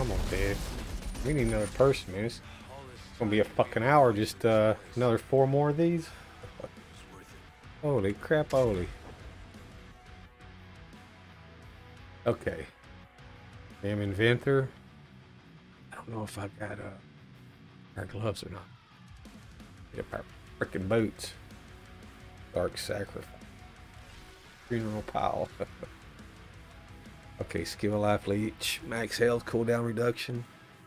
I'm okay. We need another person, man. It's gonna be a fucking hour. Just another 4 more of these. Holy crap! Holy. Okay. Damn inventor. I don't know if I got our gloves or not. Get our freaking boots. Dark sacrifice. Funeral pile. Okay, skill life leech. Max health, cooldown reduction.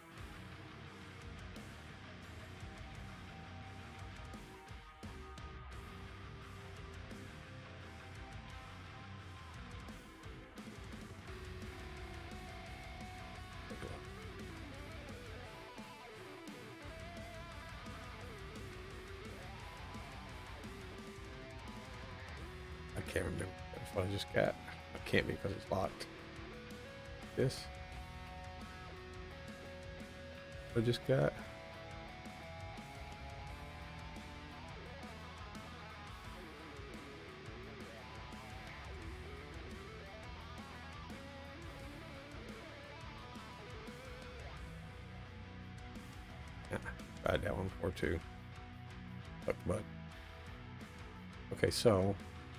I can't remember if I just got. I can't because it's locked. This. I just got. Yeah, tried that one before too. But okay, so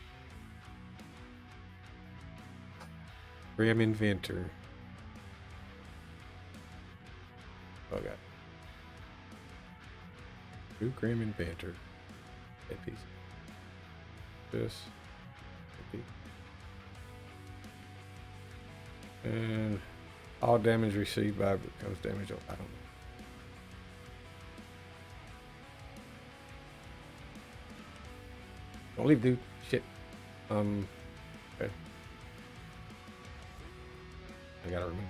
Grim Inventor. Oh god. Two Grim Inventor. That piece. This. That piece. And all damage received by becomes damage. I don't know. Don't leave, dude. Shit. Okay. I gotta remember.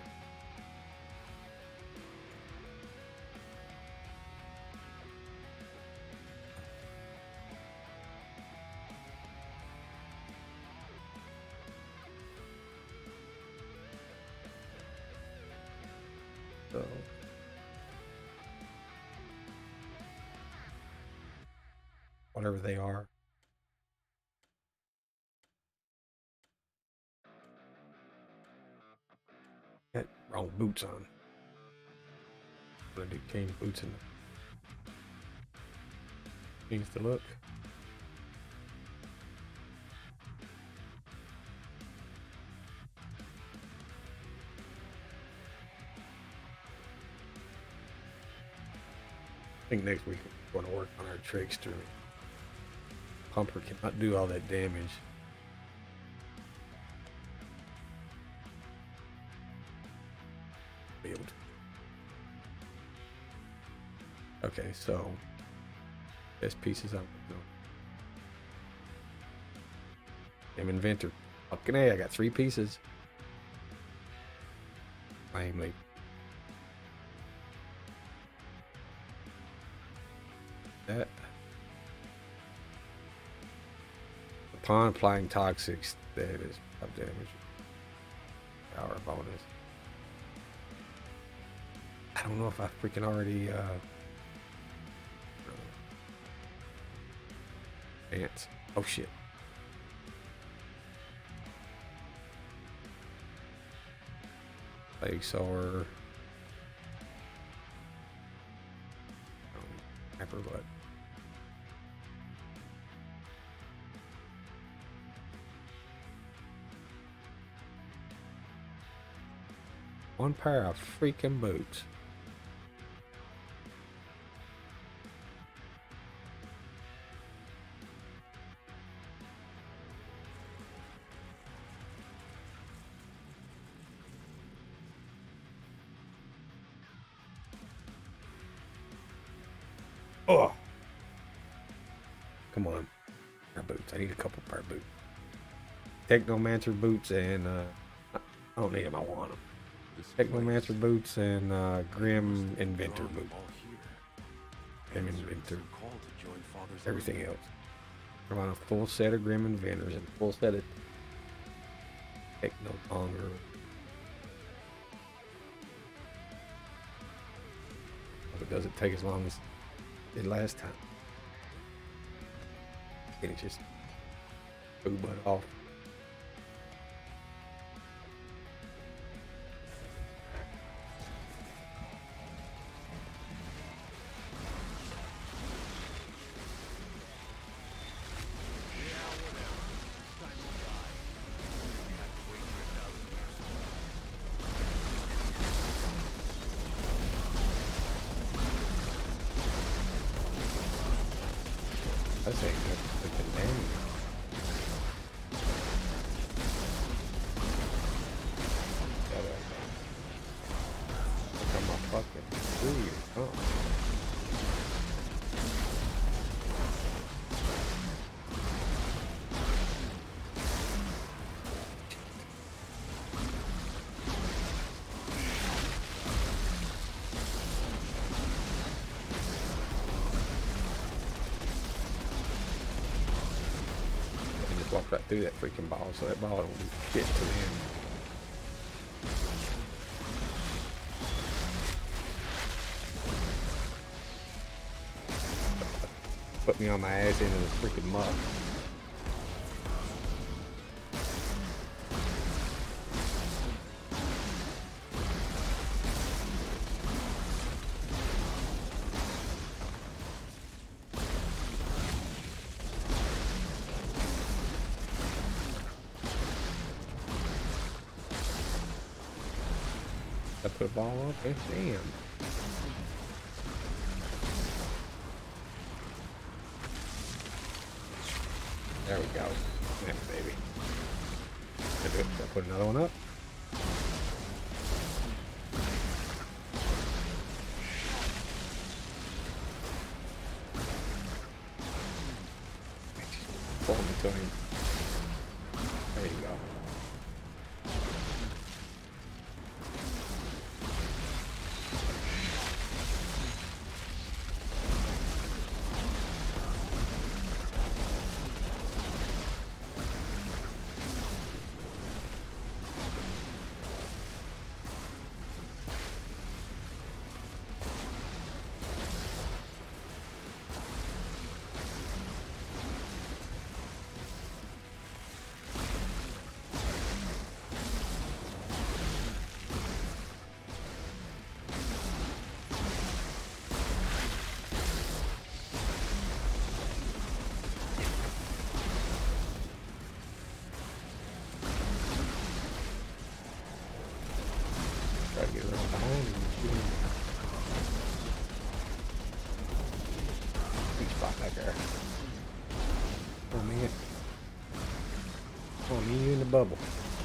So. Whatever they are. Got wrong boots on. I'm gonna do cane boots in the needs to look. I think next week we're going to work on our trickster. Pumper cannot do all that damage. Build. Okay, so best pieces I'm doing. Damn inventor. Fucking A, I got 3 pieces. Namely. That. Upon applying toxics, that is up damage. Power bonus. I don't know if I freaking already ants. Oh shit. Plague sower. Pepper butt. One pair of freaking boots. Oh, come on. Pair of boots. I need a couple pair of boots. Technomancer boots and I don't need them. I want them. Technomancer boots and Grim Inventor boots. Grim Inventor. Everything else. I want a full set of Grim Inventors and a full set of Techno Longer. Hope it doesn't take as long as it did last time. And it just boo butt off. This ain't no freaking damage. Look at my fucking food. Oh. Walk right through that freaking ball, so that ball don't do shit to the end. Put me on my ass into the freaking mud. I put a ball up and damn. There we go. Yeah, baby. I'll put another one up. Pull me to him. There you go. Try to get around behind him and shoot him. Sweet spot back there. Oh man. Oh, me, you in the bubble.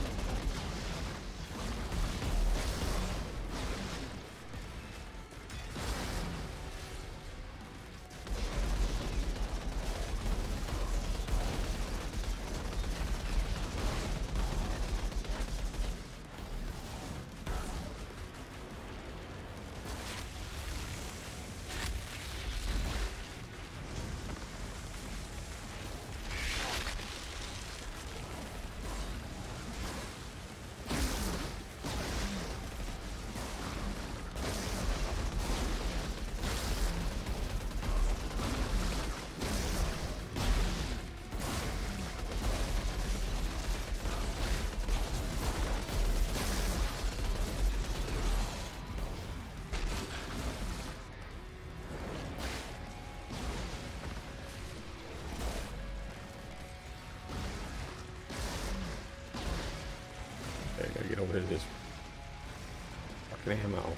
Okay, gotta get over to this fucking ammo.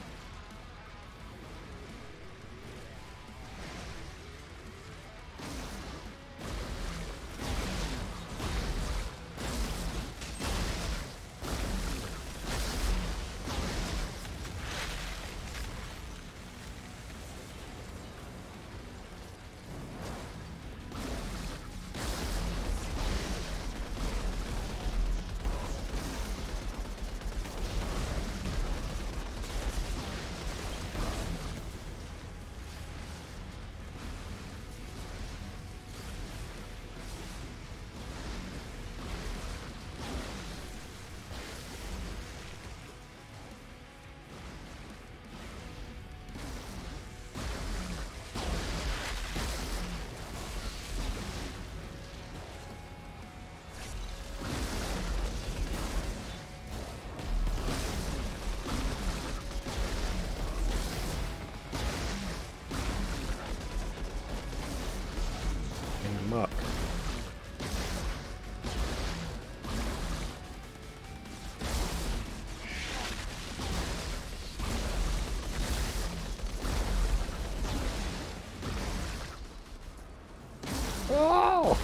Oh!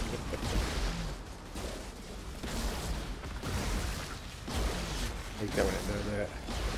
Hate that when it does that.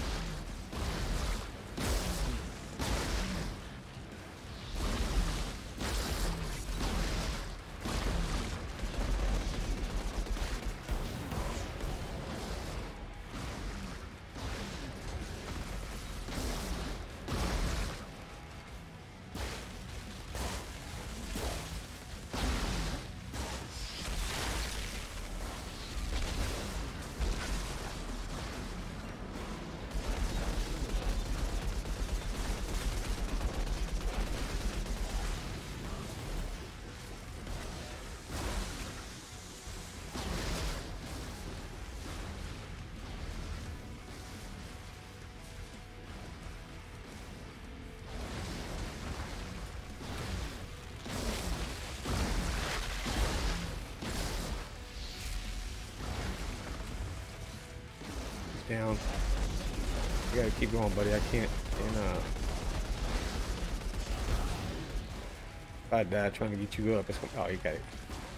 Down. You gotta keep going, buddy. I can't. If I die trying to get you up, it's gonna. Oh, you got it.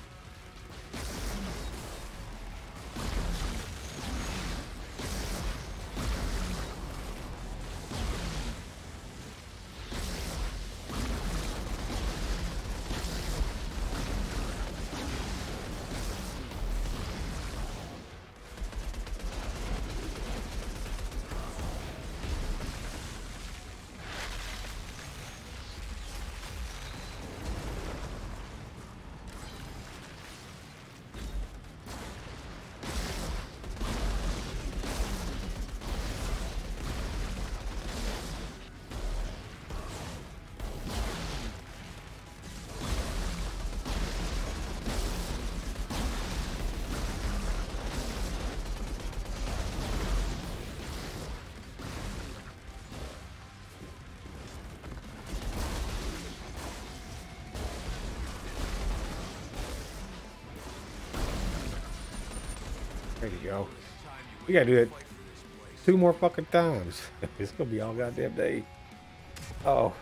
There you go. We gotta do it 2 more fucking times. It's gonna be all goddamn day. Oh.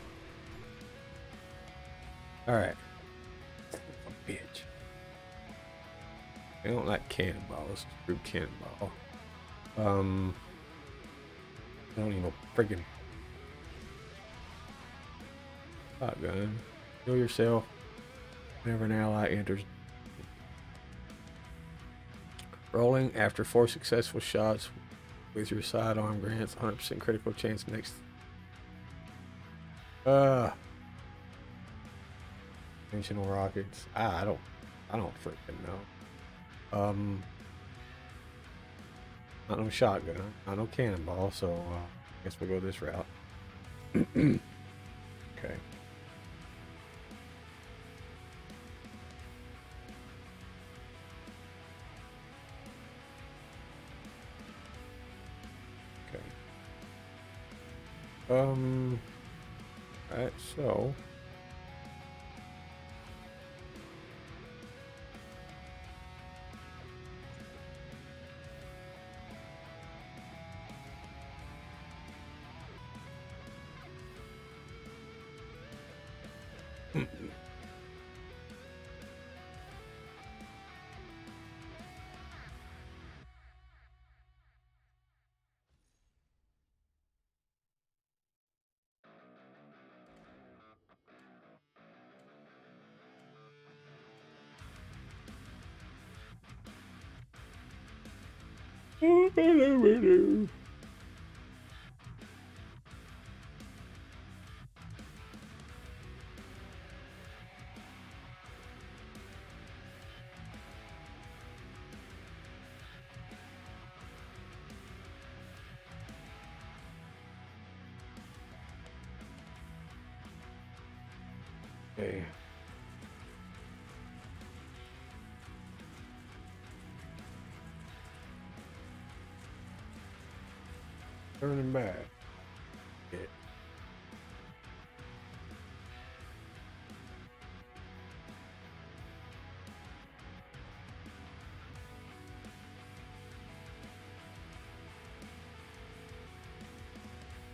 Alright. Bitch. I don't like cannonballs. Group cannonball. I don't need no freaking shotgun. Kill yourself whenever an ally enters. Rolling after 4 successful shots with your sidearm grants 100% critical chance next. Conventional rockets. I don't freaking know. Not no shotgun, not no cannonball, so I guess we'll go this route. Okay. Alright, so okay. Turning back. Yeah.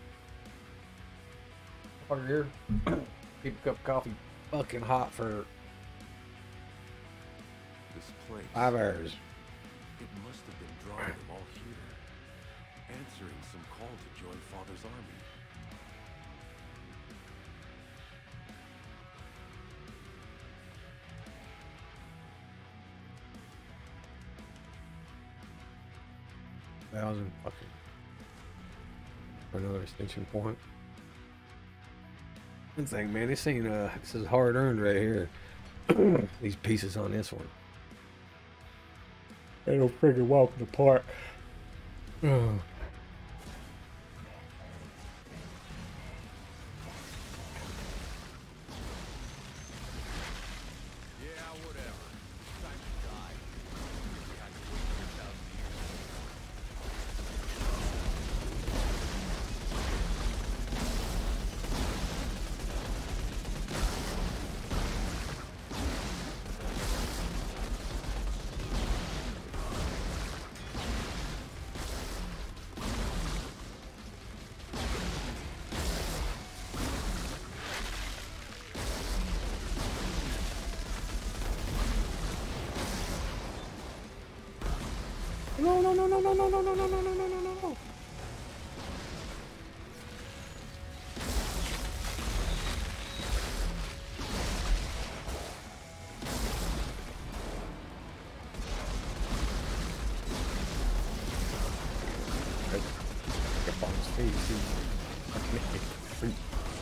Water here. Keep a cup of coffee fucking hot for This place. 5 hours. It must have been drawing them all here, answering some call to join Father's army. Thousand fucking for another extension point. One thing, man, this ain't this is hard earned right here. These pieces on this one. They don't freaking walk apart. No, no, no, no, no, no, no, no, no, no, no, no, no, no. Up on his face, see?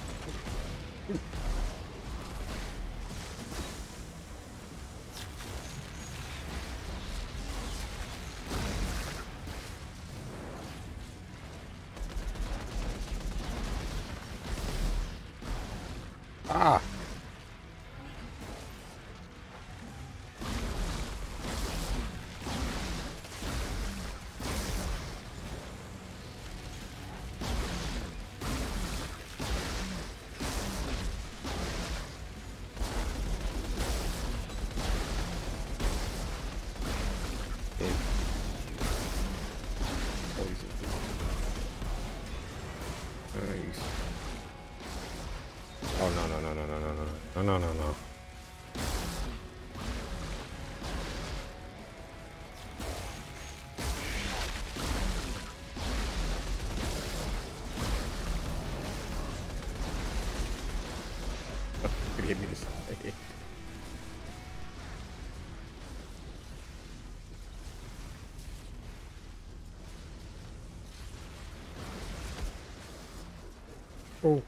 Ah! Nice. Oh no no no no no no no no no no no. Give me this. Oh.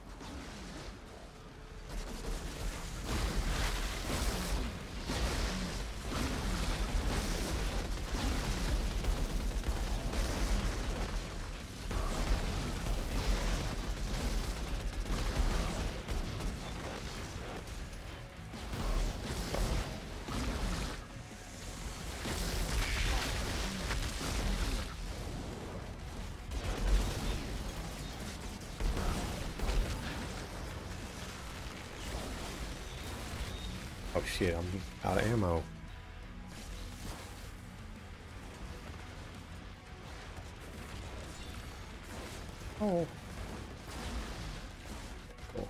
Oh shit, I'm out of ammo. Oh. Cool.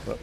Look.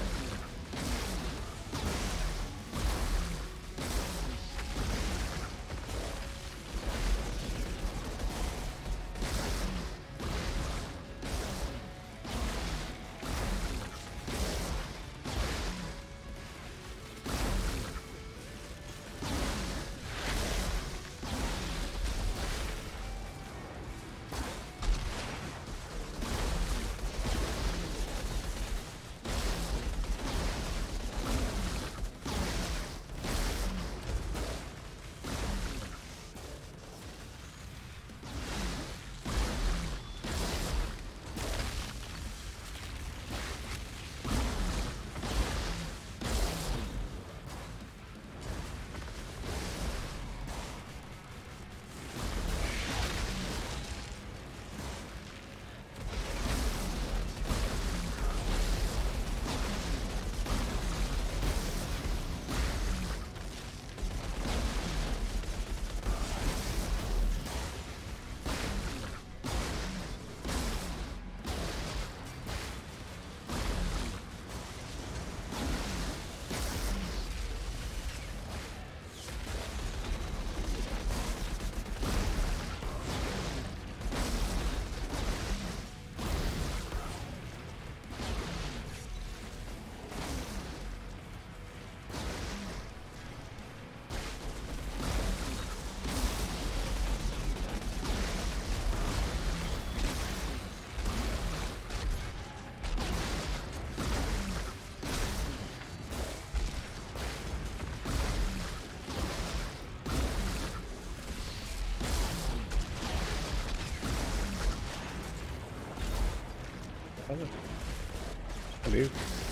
Dude.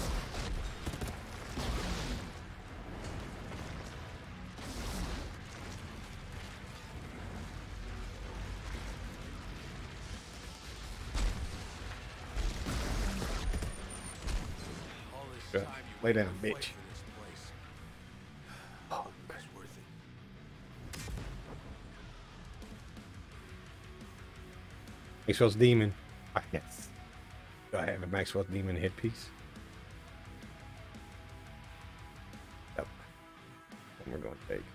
Good. Lay down, bitch. Oh, Maxwell's Demon. Ah, yes. Do I have a Maxwell's Demon headpiece? Yep. And we're going to take.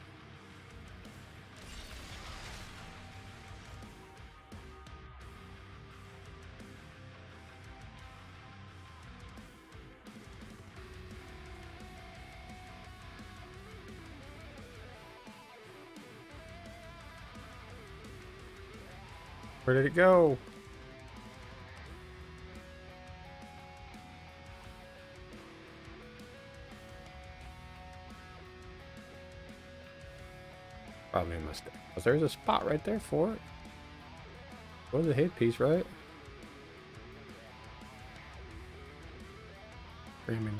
Where did it go? Probably a mistake. Because there's a spot right there for it. Was a headpiece, right? Screaming.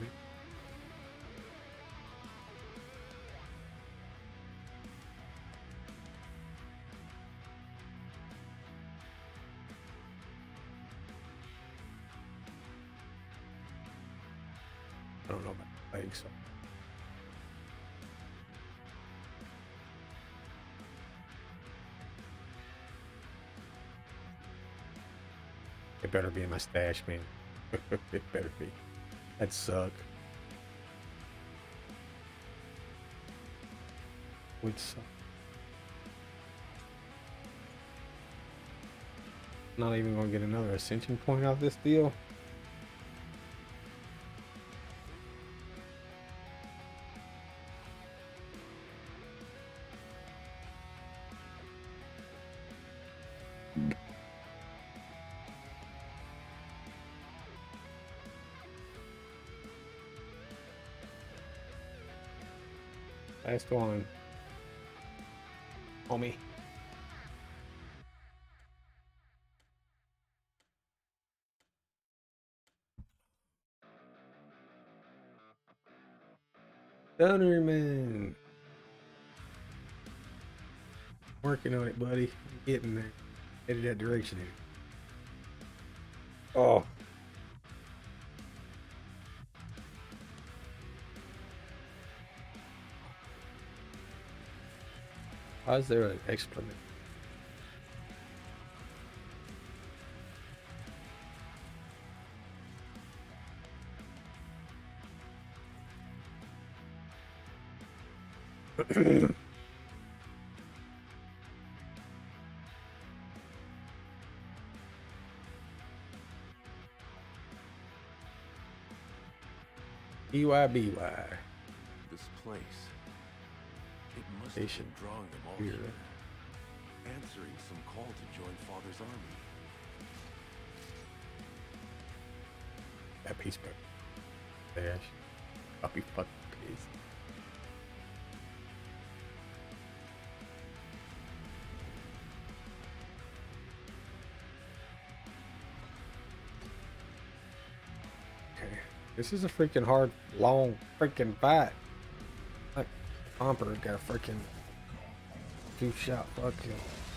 I don't know about legs. So. It better be in my stash, man. It better be. That'd suck. Would suck. Not even gonna get another ascension point out of this deal. Last one. Homie. Thunderman. Working on it, buddy. Getting there. Headed that direction here. Oh. Why is there an exclamation? EYBY. This place. It must They have should been drawing them all hear here. it. Answering some call to join Father's army. That piece of dash. Copy fucking paste. Okay. This is a freaking hard, long freaking fight. Like Pomper got a freaking 2-shot fucking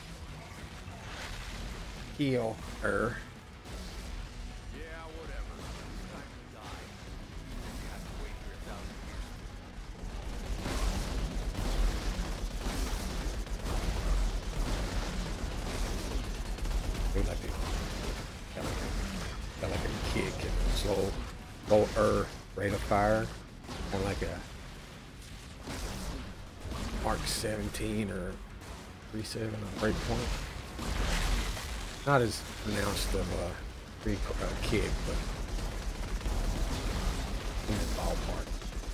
kill her. Yeah, whatever. It's time to die. You have to wait here 1,000 years. They like it. Got like a kick and slow rate of fire. Kind of like a Mark 17 or 37 on breakpoint. Not as pronounced of a kick, but in the ballpark.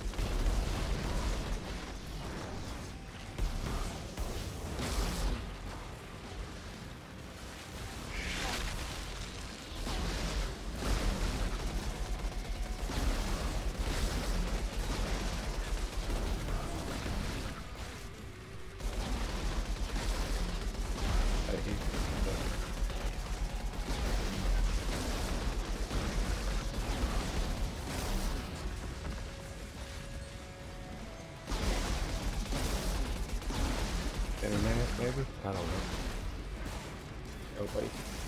Maybe? I don't know. Nobody.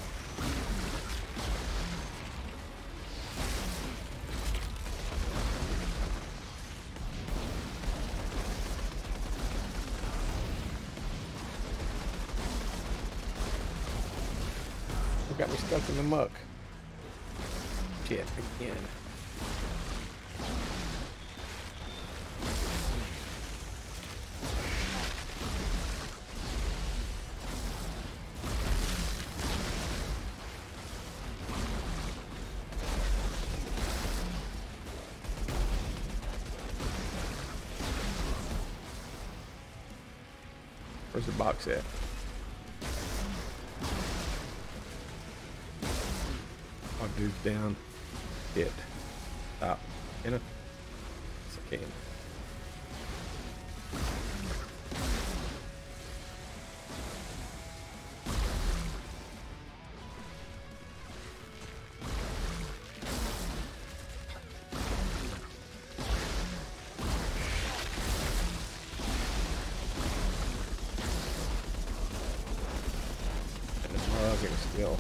You got me stuck in the muck. Shit, again. Where's the box at? Oh, dude's down. Hit. Stop. In it. Yes, I can. Still.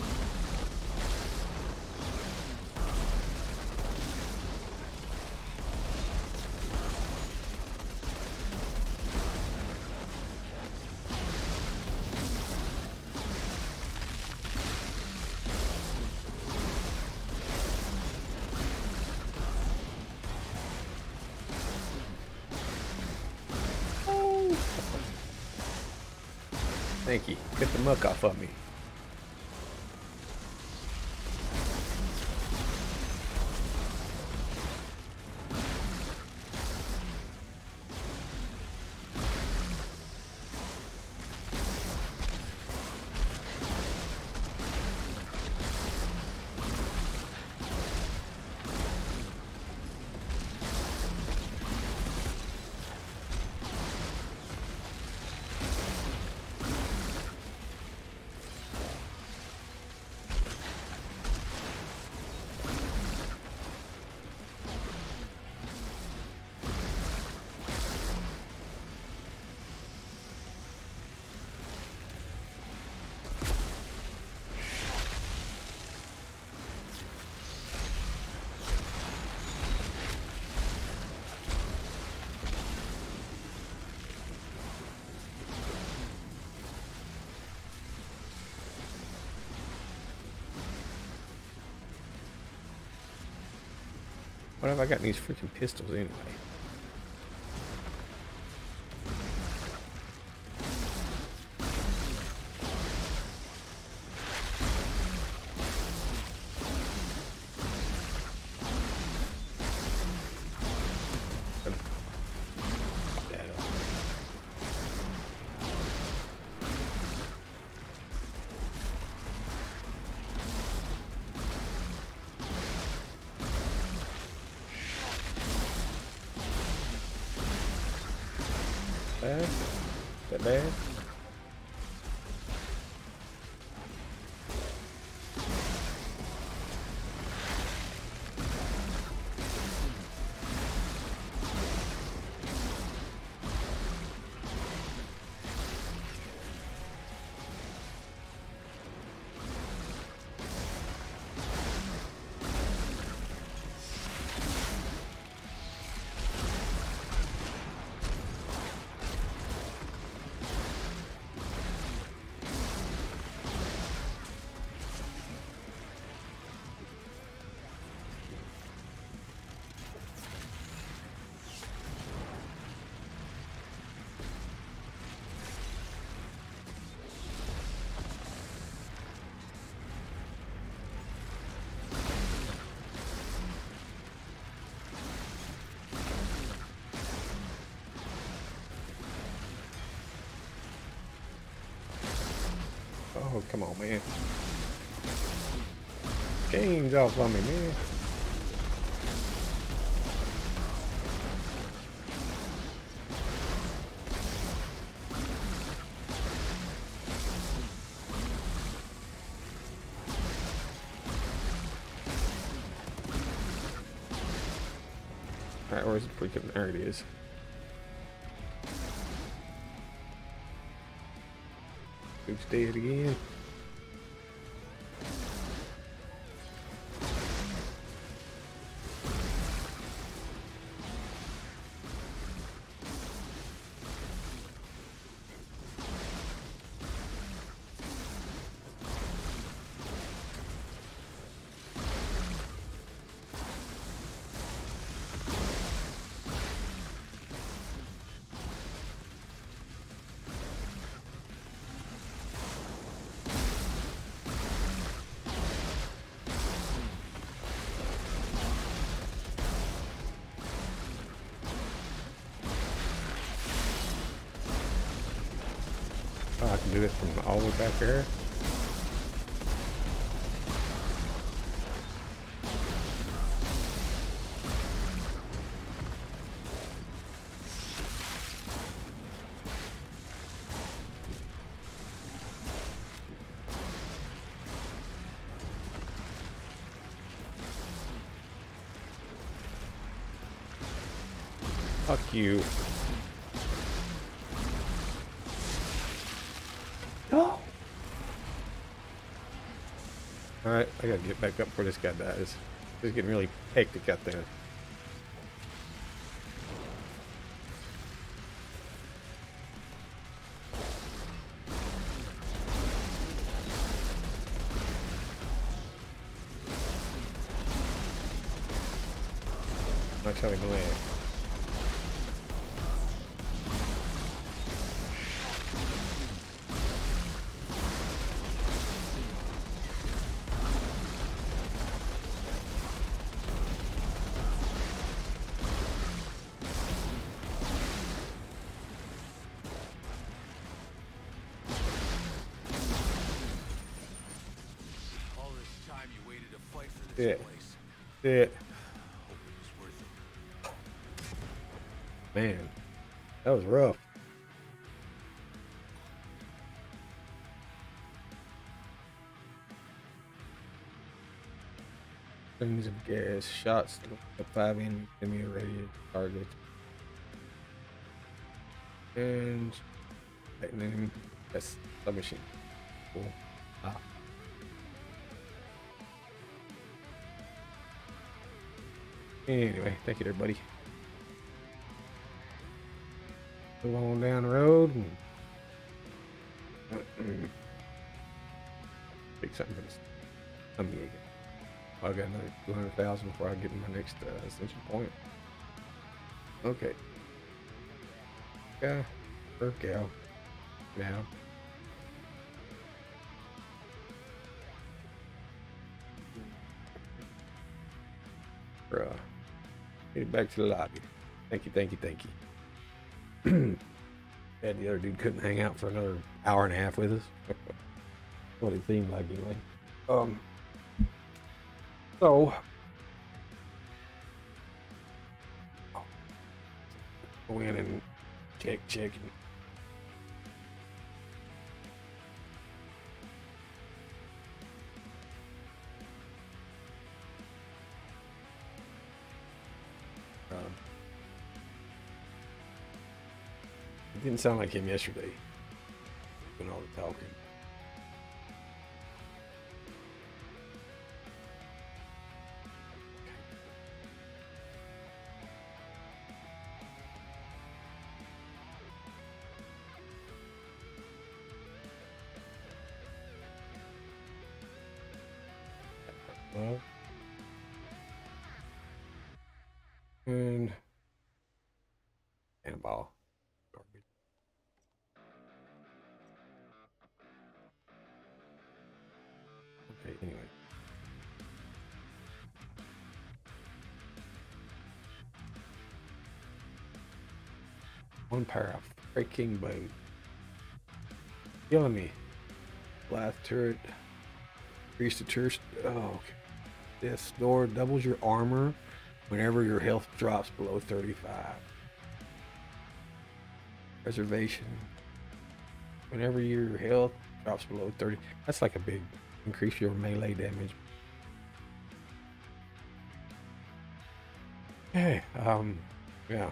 Oh. Thank you. Get the muck off of me. What have I got in these freaking pistols anyway? Bad? Is that bad? Oh, come on, man. Change off on me, man. Alright, where's the freaking... There it is. Dude's dead again. Oh, I can do it from all the way back there. Fuck you. No. Alright, I gotta get back up before this guy dies. It's getting really hectic out there. Not trying to land. Yeah. Yeah. Man, that was rough. Things of gas, shots, the 5 enemy radius target. And lightning, that's submachine. Cool. Ah. Anyway, thank you there, buddy. Move on down the road and pick something for this. Amiga. I got another 200,000 before I get to my next ascension point. Okay. Guy or gal. Now. Bruh. Get back to the lobby. Thank you, thank you, thank you. And the other dude couldn't hang out for another hour and a half with us. What it seemed like anyway. So go in and checking. It didn't sound like him yesterday. Doing all the talking. Well, and a ball. Garbage. Okay, anyway. One pair of freaking boat. Killing me. Blast turret. Increase the turret. Oh, okay. This door doubles your armor whenever your health drops below 35. Preservation. Whenever your health drops below 30. That's like a big increase your melee damage. Okay, yeah.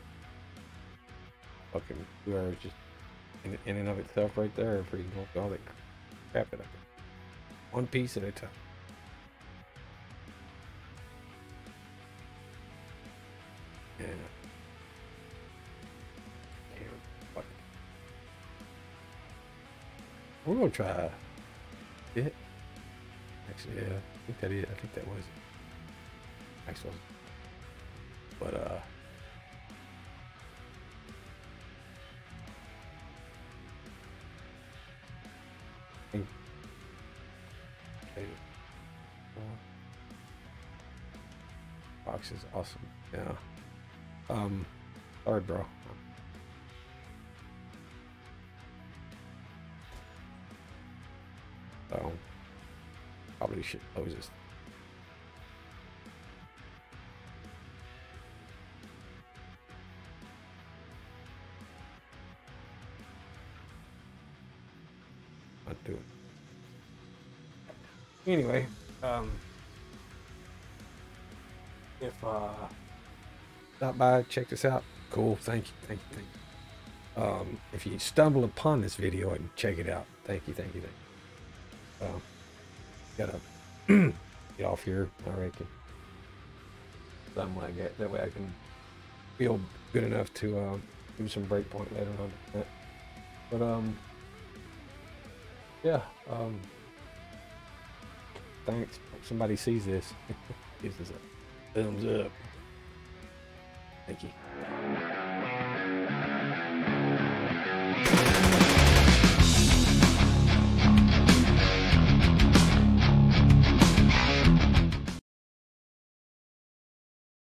Fucking 2 hours just in and of itself right there for you to all that crap that I can. One piece at a time. Yeah. Damn, fuck. We're gonna try it. Actually, yeah, I think that is. I think that was it. Actually, but okay. Box is awesome. Yeah. Sorry, bro. So probably should close this. Not do it. Anyway, if stop by, check this out. Cool. Thank you. If you stumble upon this video and check it out, thank you. Gotta get off here, I reckon. Something like that. That way I can feel good enough to do some breakpoint later on. But yeah. Thanks. If somebody sees this, gives us a thumbs up. Thank you.